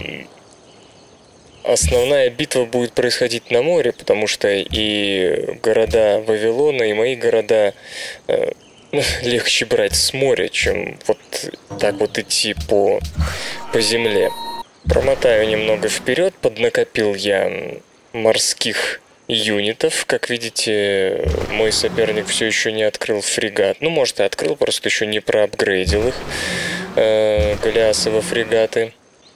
основная битва будет происходить на море, потому что и города Вавилона, и мои города э, легче брать с моря, чем вот так вот идти по, по земле. Промотаю немного вперед, поднакопил я морских юнитов. Как видите, мой соперник все еще не открыл фрегат. Ну, может, и открыл, просто еще не проапгрейдил их, э, Голиасы во фрегаты.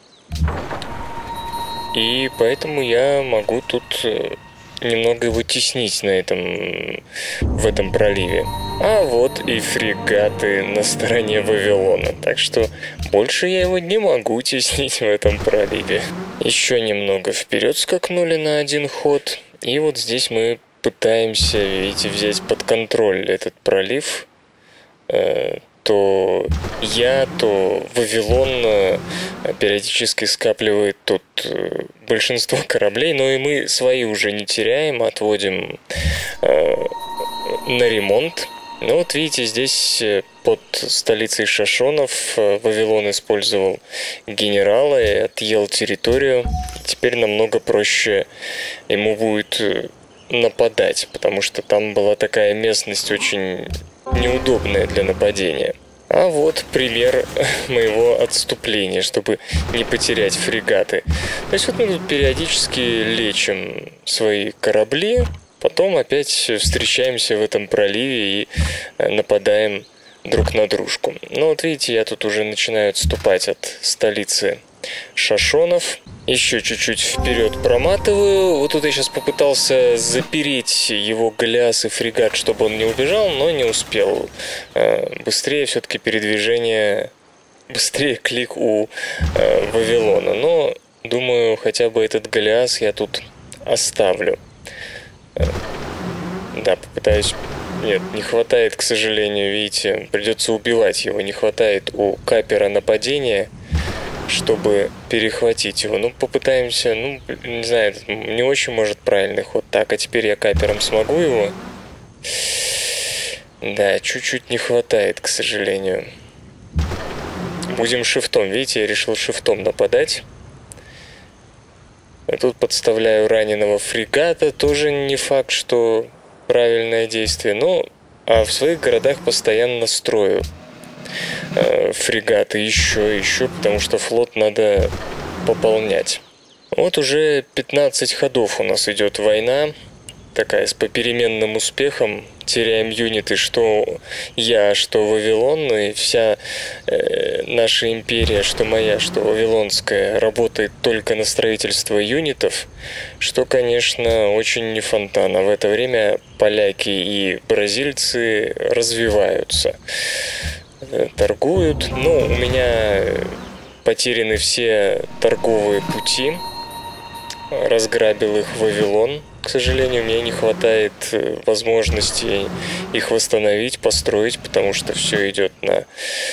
И поэтому я могу тут немного его теснить на этом, в этом проливе. А вот и фрегаты на стороне Вавилона. Так что больше я его не могу теснить в этом проливе. Еще немного вперед скакнули на один ход. И вот здесь мы пытаемся, видите, взять под контроль этот пролив. То я, то Вавилон периодически скапливает тут большинство кораблей, но и мы свои уже не теряем, отводим э, на ремонт. Ну вот видите, здесь под столицей Шашонов Вавилон использовал генерала и отъел территорию. Теперь намного проще ему будет нападать, потому что там была такая местность очень неудобная для нападения. А вот пример моего отступления, чтобы не потерять фрегаты. То есть вот мы тут периодически лечим свои корабли, потом опять встречаемся в этом проливе и нападаем друг на дружку. Ну вот видите, я тут уже начинаю отступать от столицы Шашонов. Еще чуть-чуть вперед проматываю. Вот тут я сейчас попытался запереть его Голиас и фрегат, чтобы он не убежал, но не успел. Быстрее все-таки передвижение, быстрее клик у Вавилона. Но, думаю, хотя бы этот Голиас я тут оставлю. Да, попытаюсь... Нет, не хватает, к сожалению, видите, придется убивать его. Не хватает у капера нападения, чтобы перехватить его. Ну, попытаемся, ну, не знаю, не очень может правильный ход. Так, а теперь я капером смогу его? Да, чуть-чуть не хватает, к сожалению. Будем шифтом, видите, я решил шифтом нападать. А тут подставляю раненого фрегата, тоже не факт, что правильное действие. Ну, а в своих городах постоянно строю фрегаты еще, еще, потому что флот надо пополнять. Вот уже пятнадцать ходов у нас идет война, такая с попеременным успехом. Теряем юниты, что я, что Вавилон, и вся э, наша империя, что моя, что вавилонская, работает только на строительство юнитов, что, конечно, очень не фонтан. А в это время поляки и бразильцы развиваются, торгуют. Ну, у меня потеряны все торговые пути. Разграбил их Вавилон. К сожалению, мне не хватает возможности их восстановить, построить, потому что все идет на,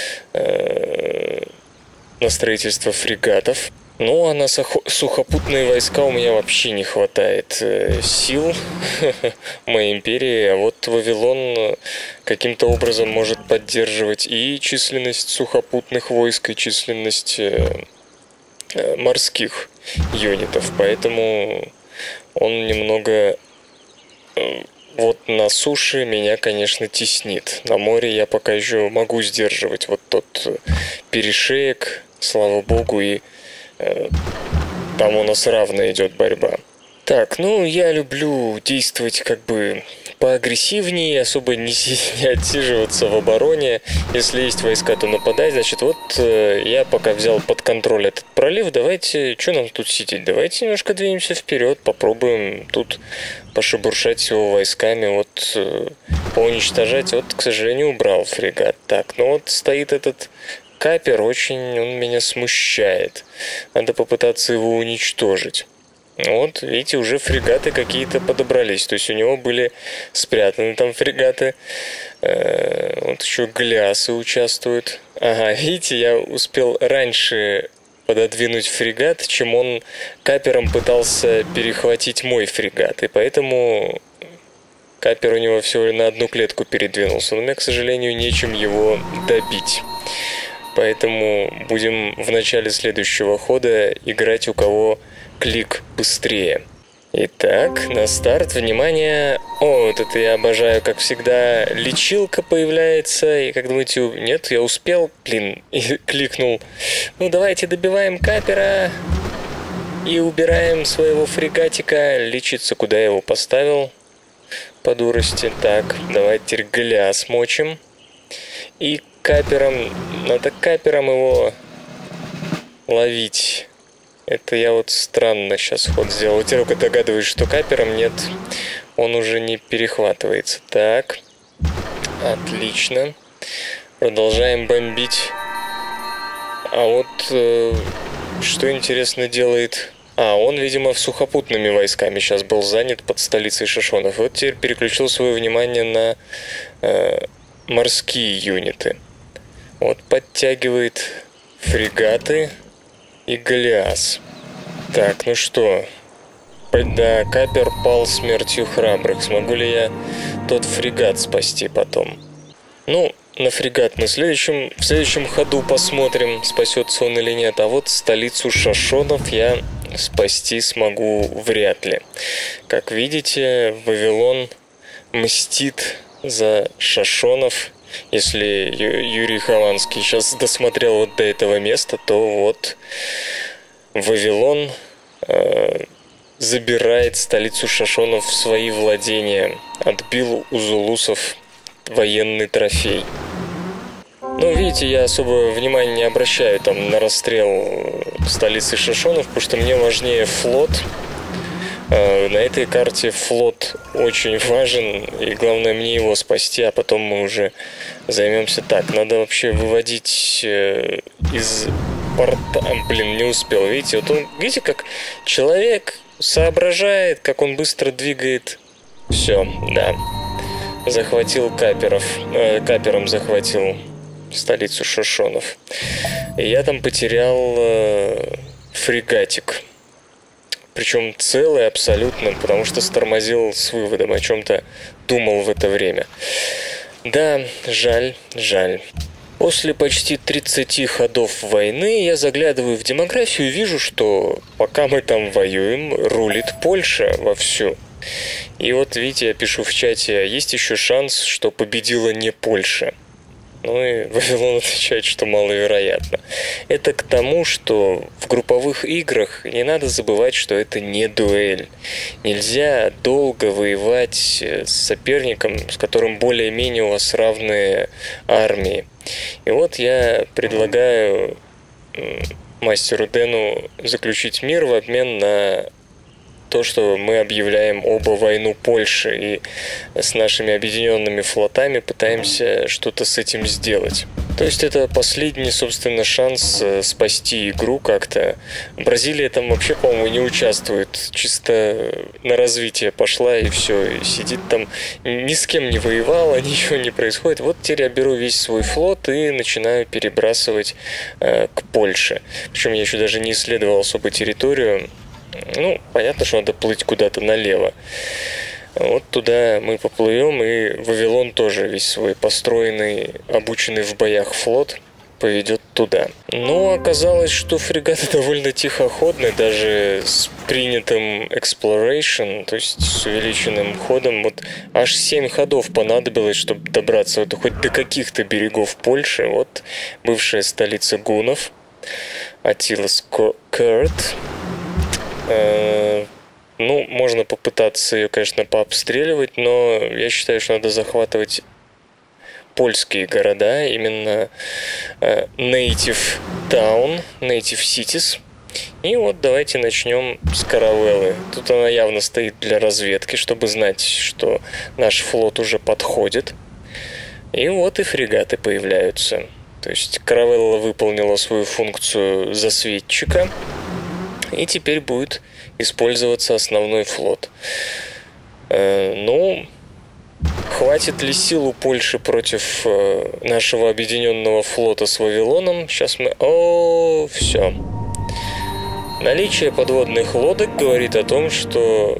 э, на строительство фрегатов. Ну, а на сухопутные войска у меня вообще не хватает э, сил моей империи. А вот Вавилон каким-то образом может поддерживать и численность сухопутных войск, и численность э, э, морских юнитов. Поэтому он немного... Э, вот на суше меня, конечно, теснит. На море я пока еще могу сдерживать вот тот перешеек, слава богу, и там у нас равно идет борьба. Так, ну, я люблю действовать как бы поагрессивнее, особо не, не отсиживаться в обороне. Если есть войска, то нападать. Значит, вот э, я пока взял под контроль этот пролив. Давайте, что нам тут сидеть? Давайте немножко двинемся вперед, попробуем тут пошебуршать его войсками, вот э, поуничтожать. Вот, к сожалению, убрал фрегат. Так, ну вот стоит этот... Капер, очень он меня смущает. Надо попытаться его уничтожить. Вот, видите, уже фрегаты какие-то подобрались. То есть у него были спрятаны там фрегаты Э, вот еще глясы участвуют. Ага, видите, я успел раньше пододвинуть фрегат, чем он капером пытался перехватить мой фрегат. И поэтому капер у него всего на одну клетку передвинулся. Но мне, к сожалению, нечем его добить. Поэтому будем в начале следующего хода играть, у кого клик быстрее. Итак, на старт, внимание. О, вот это я обожаю, как всегда, лечилка появляется. И как думаете, нет, я успел, блин, и кликнул. Ну, давайте добиваем капера и убираем своего фрегатика. Лечиться, куда я его поставил? По дурости. Так, давайте теперь гляс мочим. И капером, надо капером его ловить. Это я вот странно сейчас ход сделал. Я только догадываюсь, что капером нет, он уже не перехватывается. Так, отлично. Продолжаем бомбить. А вот э, что интересно делает... А, он, видимо, сухопутными войсками сейчас был занят под столицей Шашонов. Вот теперь переключил свое внимание на э, морские юниты. Вот подтягивает фрегаты и гляс. Так, ну что? Да, капер пал смертью храбрых. Смогу ли я тот фрегат спасти потом? Ну, на фрегат мы в следующем, в следующем ходу посмотрим, спасется он или нет. А вот столицу Шашонов я спасти смогу вряд ли. Как видите, Вавилон мстит за Шашонов. Если Юрий Хованский сейчас досмотрел вот до этого места, то вот Вавилон э, забирает столицу Шашонов в свои владения. Отбил у зулусов военный трофей. Ну, видите, я особо внимания не обращаю там на расстрел столицы Шашонов, потому что мне важнее флот. На этой карте флот очень важен, и главное мне его спасти, а потом мы уже займемся. Так, надо вообще выводить из порта... Блин, не успел, видите? Вот он, видите, как человек соображает, как он быстро двигает. Все, да. Захватил каперов, э, капером захватил столицу Шашонов. И я там потерял э, фрегатик. Причем целый абсолютно, потому что стормозил с выводом, о чем-то думал в это время. Да, жаль, жаль. После почти тридцати ходов войны я заглядываю в демографию и вижу, что пока мы там воюем, рулит Польша вовсю. И вот видите, я пишу в чате, есть еще шанс, что победила не Польша. Ну и Вавилон отвечает, что маловероятно. Это к тому, что в групповых играх не надо забывать, что это не дуэль. Нельзя долго воевать с соперником, с которым более-менее у вас равные армии. И вот я предлагаю мастеру Дэну заключить мир в обмен на то, что мы объявляем оба войну Польши и с нашими объединенными флотами пытаемся что-то с этим сделать. То есть это последний, собственно, шанс спасти игру как-то. Бразилия там вообще, по-моему, не участвует. Чисто на развитие пошла и все. И сидит там, ни с кем не воевала, ничего не происходит. Вот теперь я беру весь свой флот и начинаю перебрасывать э, к Польше. Причем я еще даже не исследовал особо территорию. Ну, понятно, что надо плыть куда-то налево. Вот туда мы поплывем, и Вавилон тоже весь свой построенный, обученный в боях флот поведет туда. Но оказалось, что фрегаты довольно тихоходны, даже с принятым exploration, то есть с увеличенным ходом. Вот аж семь ходов понадобилось, чтобы добраться вот хоть до каких-то берегов Польши. Вот бывшая столица гуннов, Аттилас Кёрт. Ну, можно попытаться ее, конечно, пообстреливать, но я считаю, что надо захватывать польские города, именно native town, native cities. И вот давайте начнем с каравеллы. Тут она явно стоит для разведки, чтобы знать, что наш флот уже подходит. И вот и фрегаты появляются. То есть каравелла выполнила свою функцию засветчика. И теперь будет использоваться основной флот. Э, ну, хватит ли сил у Польши против э, нашего объединенного флота с Вавилоном? Сейчас мы... О, все. Наличие подводных лодок говорит о том, что...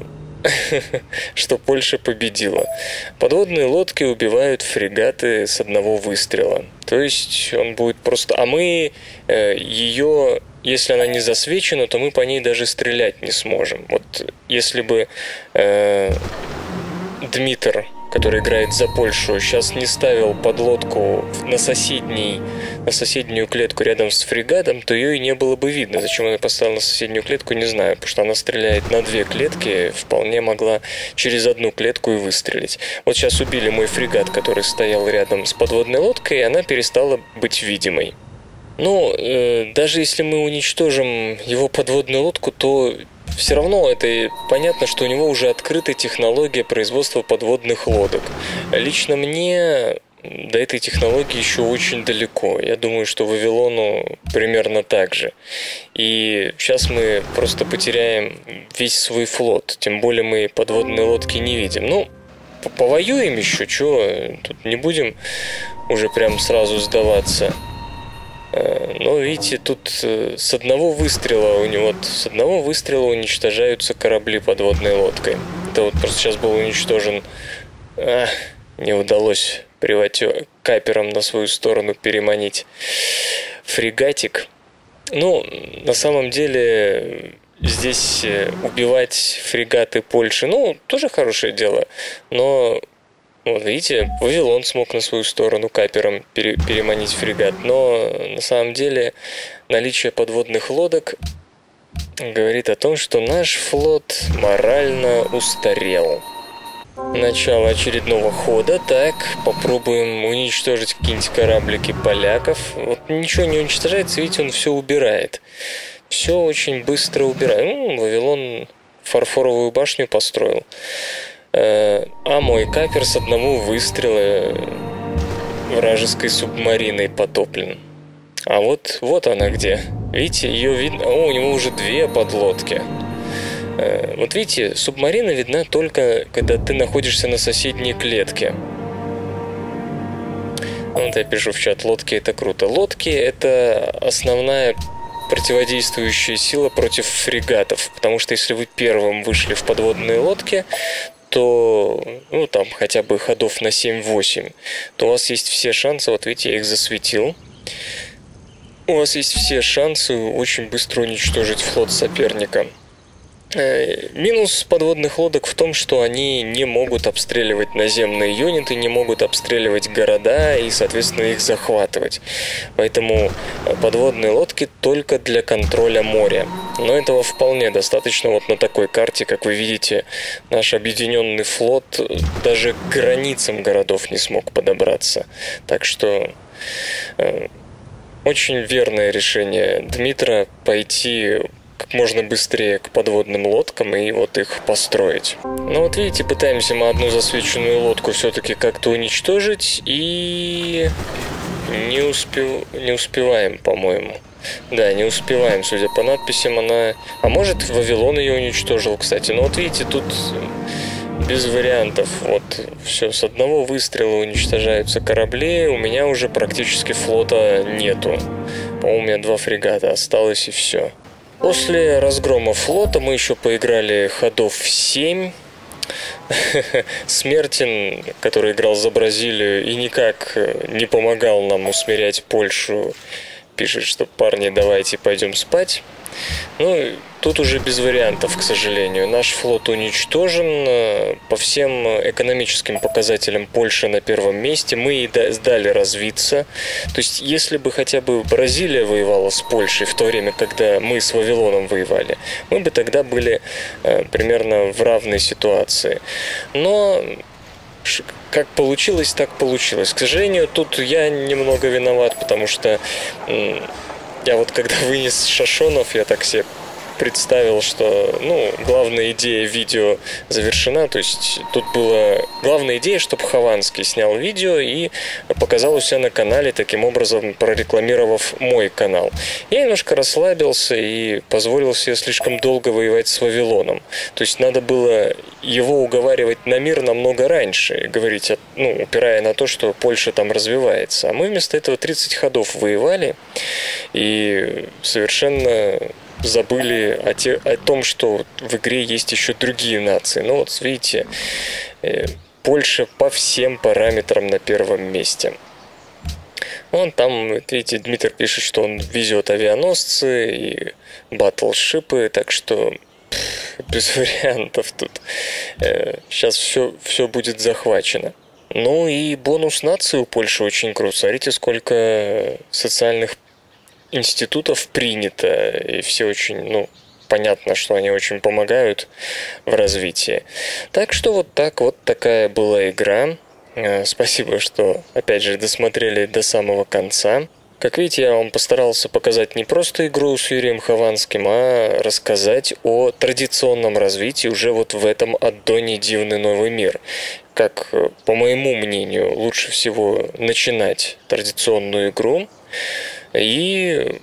что Польша победила. Подводные лодки убивают фрегаты с одного выстрела. То есть он будет просто... А мы э, ее... Если она не засвечена, то мы по ней даже стрелять не сможем. Вот если бы э, Дмитр, который играет за Польшу, сейчас не ставил подлодку на, соседний, на соседнюю клетку рядом с фрегатом, то ее и не было бы видно. Зачем он ее поставил на соседнюю клетку, не знаю. Потому что она стреляет на две клетки, вполне могла через одну клетку и выстрелить. Вот сейчас убили мой фрегат, который стоял рядом с подводной лодкой, и она перестала быть видимой. Ну, э, даже если мы уничтожим его подводную лодку, то все равно это понятно, что у него уже открыта технология производства подводных лодок. Лично мне до этой технологии еще очень далеко. Я думаю, что Вавилону примерно так же. И сейчас мы просто потеряем весь свой флот. Тем более мы подводные лодки не видим. Ну, повоюем еще, что? Тут не будем уже прям сразу сдаваться. Но видите, тут с одного выстрела у него, с одного выстрела уничтожаются корабли подводной лодкой. Это вот просто сейчас был уничтожен, а, не удалось приватё капером на свою сторону переманить фрегатик. Ну, на самом деле здесь убивать фрегаты Польши, ну, тоже хорошее дело, но... Вот, видите, Вавилон смог на свою сторону капером пере- переманить фрегат, но на самом деле наличие подводных лодок говорит о том, что наш флот морально устарел. Начало очередного хода. Так, попробуем уничтожить какие-нибудь кораблики поляков. Вот ничего не уничтожается, видите, он все убирает. Все очень быстро убирает. Ну, Вавилон фарфоровую башню построил. А мой капер с одного выстрела вражеской субмариной потоплен. А вот, вот она где. Видите, ее видно... О, у него уже две подлодки. Вот видите, субмарина видна только, когда ты находишься на соседней клетке. Вот я пишу в чат, лодки — это круто. Лодки — это основная противодействующая сила против фрегатов. Потому что если вы первым вышли в подводные лодки, то, ну, там, хотя бы ходов на семь-восемь, то у вас есть все шансы, вот видите, я их засветил, у вас есть все шансы очень быстро уничтожить флот соперника. Минус подводных лодок в том, что они не могут обстреливать наземные юниты, не могут обстреливать города и, соответственно, их захватывать. Поэтому подводные лодки только для контроля моря. Но этого вполне достаточно. Вот на такой карте, как вы видите, наш объединенный флот даже к границам городов не смог подобраться. Так что э, очень верное решение Дмитра пойти как можно быстрее к подводным лодкам и вот их построить. Ну вот видите, пытаемся мы одну засвеченную лодку все-таки как-то уничтожить и не, успев... не успеваем, по-моему. Да, не успеваем, судя по надписям, она... А может, Вавилон ее уничтожил, кстати. Но вот видите, тут без вариантов. Вот все, с одного выстрела уничтожаются корабли. У меня уже практически флота нету. По-моему, у меня два фрегата осталось и все. После разгрома флота мы еще поиграли ходов в семь. Смертин, который играл за Бразилию и никак не помогал нам усмирять Польшу, пишет, что парни, давайте пойдем спать. Ну, тут уже без вариантов, к сожалению. Наш флот уничтожен. По всем экономическим показателям Польша на первом месте. Мы и сдали развиться. То есть, если бы хотя бы Бразилия воевала с Польшей в то время, когда мы с Вавилоном воевали, мы бы тогда были э, примерно в равной ситуации. Но как получилось, так получилось. К сожалению, тут я немного виноват, потому что... М- Я вот когда вынес Шашонов, я так себе представил, что, ну, главная идея видео завершена, то есть тут была главная идея, чтобы Хованский снял видео и показал у себя на канале, таким образом прорекламировав мой канал. Я немножко расслабился и позволил себе слишком долго воевать с Вавилоном. То есть надо было его уговаривать на мир намного раньше, говорить, ну, упирая на то, что Польша там развивается. А мы вместо этого тридцать ходов воевали и совершенно забыли о, те, о том, что в игре есть еще другие нации. Ну вот видите, э, Польша по всем параметрам на первом месте. Вон там, видите, Дмитрий пишет, что он везет авианосцы и батлшипы, так что пфф, без вариантов тут. Э, сейчас все, все будет захвачено. Ну и бонус нации у Польши очень крут. Смотрите, сколько социальных институтов принято, и все очень, ну, понятно, что они очень помогают в развитии. Так что вот так, вот такая была игра. Спасибо, что, опять же, досмотрели до самого конца. Как видите, я вам постарался показать не просто игру с Юрием Хованским, а рассказать о традиционном развитии уже вот в этом аддоне «Дивный новый мир». Как, по моему мнению, лучше всего начинать традиционную игру. И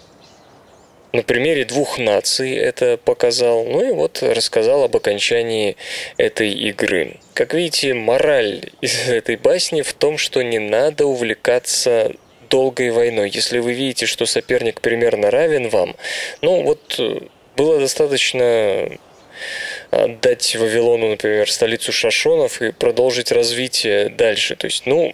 на примере двух наций это показал. Ну и вот рассказал об окончании этой игры. Как видите, мораль из этой басни в том, что не надо увлекаться долгой войной. Если вы видите, что соперник примерно равен вам, ну вот было достаточно отдать Вавилону, например, столицу Шашонов и продолжить развитие дальше. То есть, ну,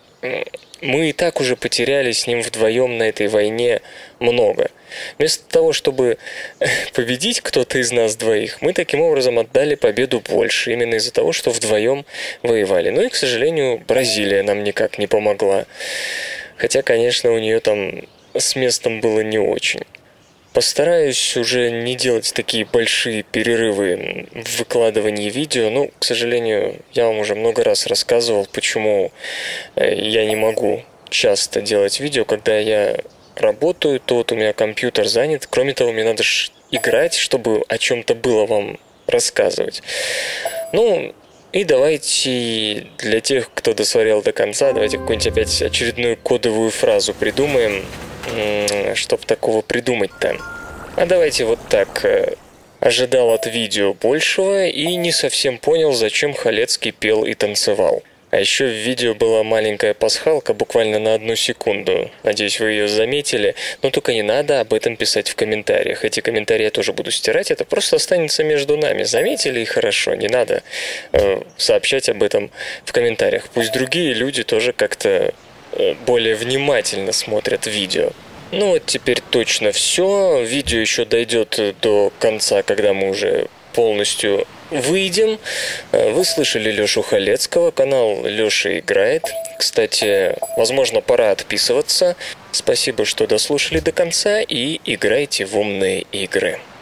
мы и так уже потеряли с ним вдвоем на этой войне много. Вместо того, чтобы победить кто-то из нас двоих, мы таким образом отдали победу больше, именно из-за того, что вдвоем воевали. Ну и, к сожалению, Бразилия нам никак не помогла. Хотя, конечно, у нее там с местом было не очень. Постараюсь уже не делать такие большие перерывы в выкладывании видео. Ну, к сожалению, я вам уже много раз рассказывал, почему я не могу часто делать видео. Когда я работаю, то вот у меня компьютер занят. Кроме того, мне надо играть, чтобы о чем-то было вам рассказывать. Ну, и давайте для тех, кто досмотрел до конца, давайте какую-нибудь опять очередную кодовую фразу придумаем. Чтоб такого придумать-то. А давайте вот так. Ожидал от видео большего и не совсем понял, зачем Халецкий пел и танцевал. А еще в видео была маленькая пасхалка, буквально на одну секунду. Надеюсь, вы ее заметили. Но только не надо об этом писать в комментариях. Эти комментарии я тоже буду стирать. Это просто останется между нами. Заметили и хорошо. Не надо э, сообщать об этом в комментариях. Пусть другие люди тоже как-то более внимательно смотрят видео. Ну вот теперь точно все. Видео еще дойдет до конца, когда мы уже полностью выйдем. Вы слышали Лешу Халецкого, канал Леша играет. Кстати, возможно, пора отписываться. Спасибо, что дослушали до конца и играйте в умные игры.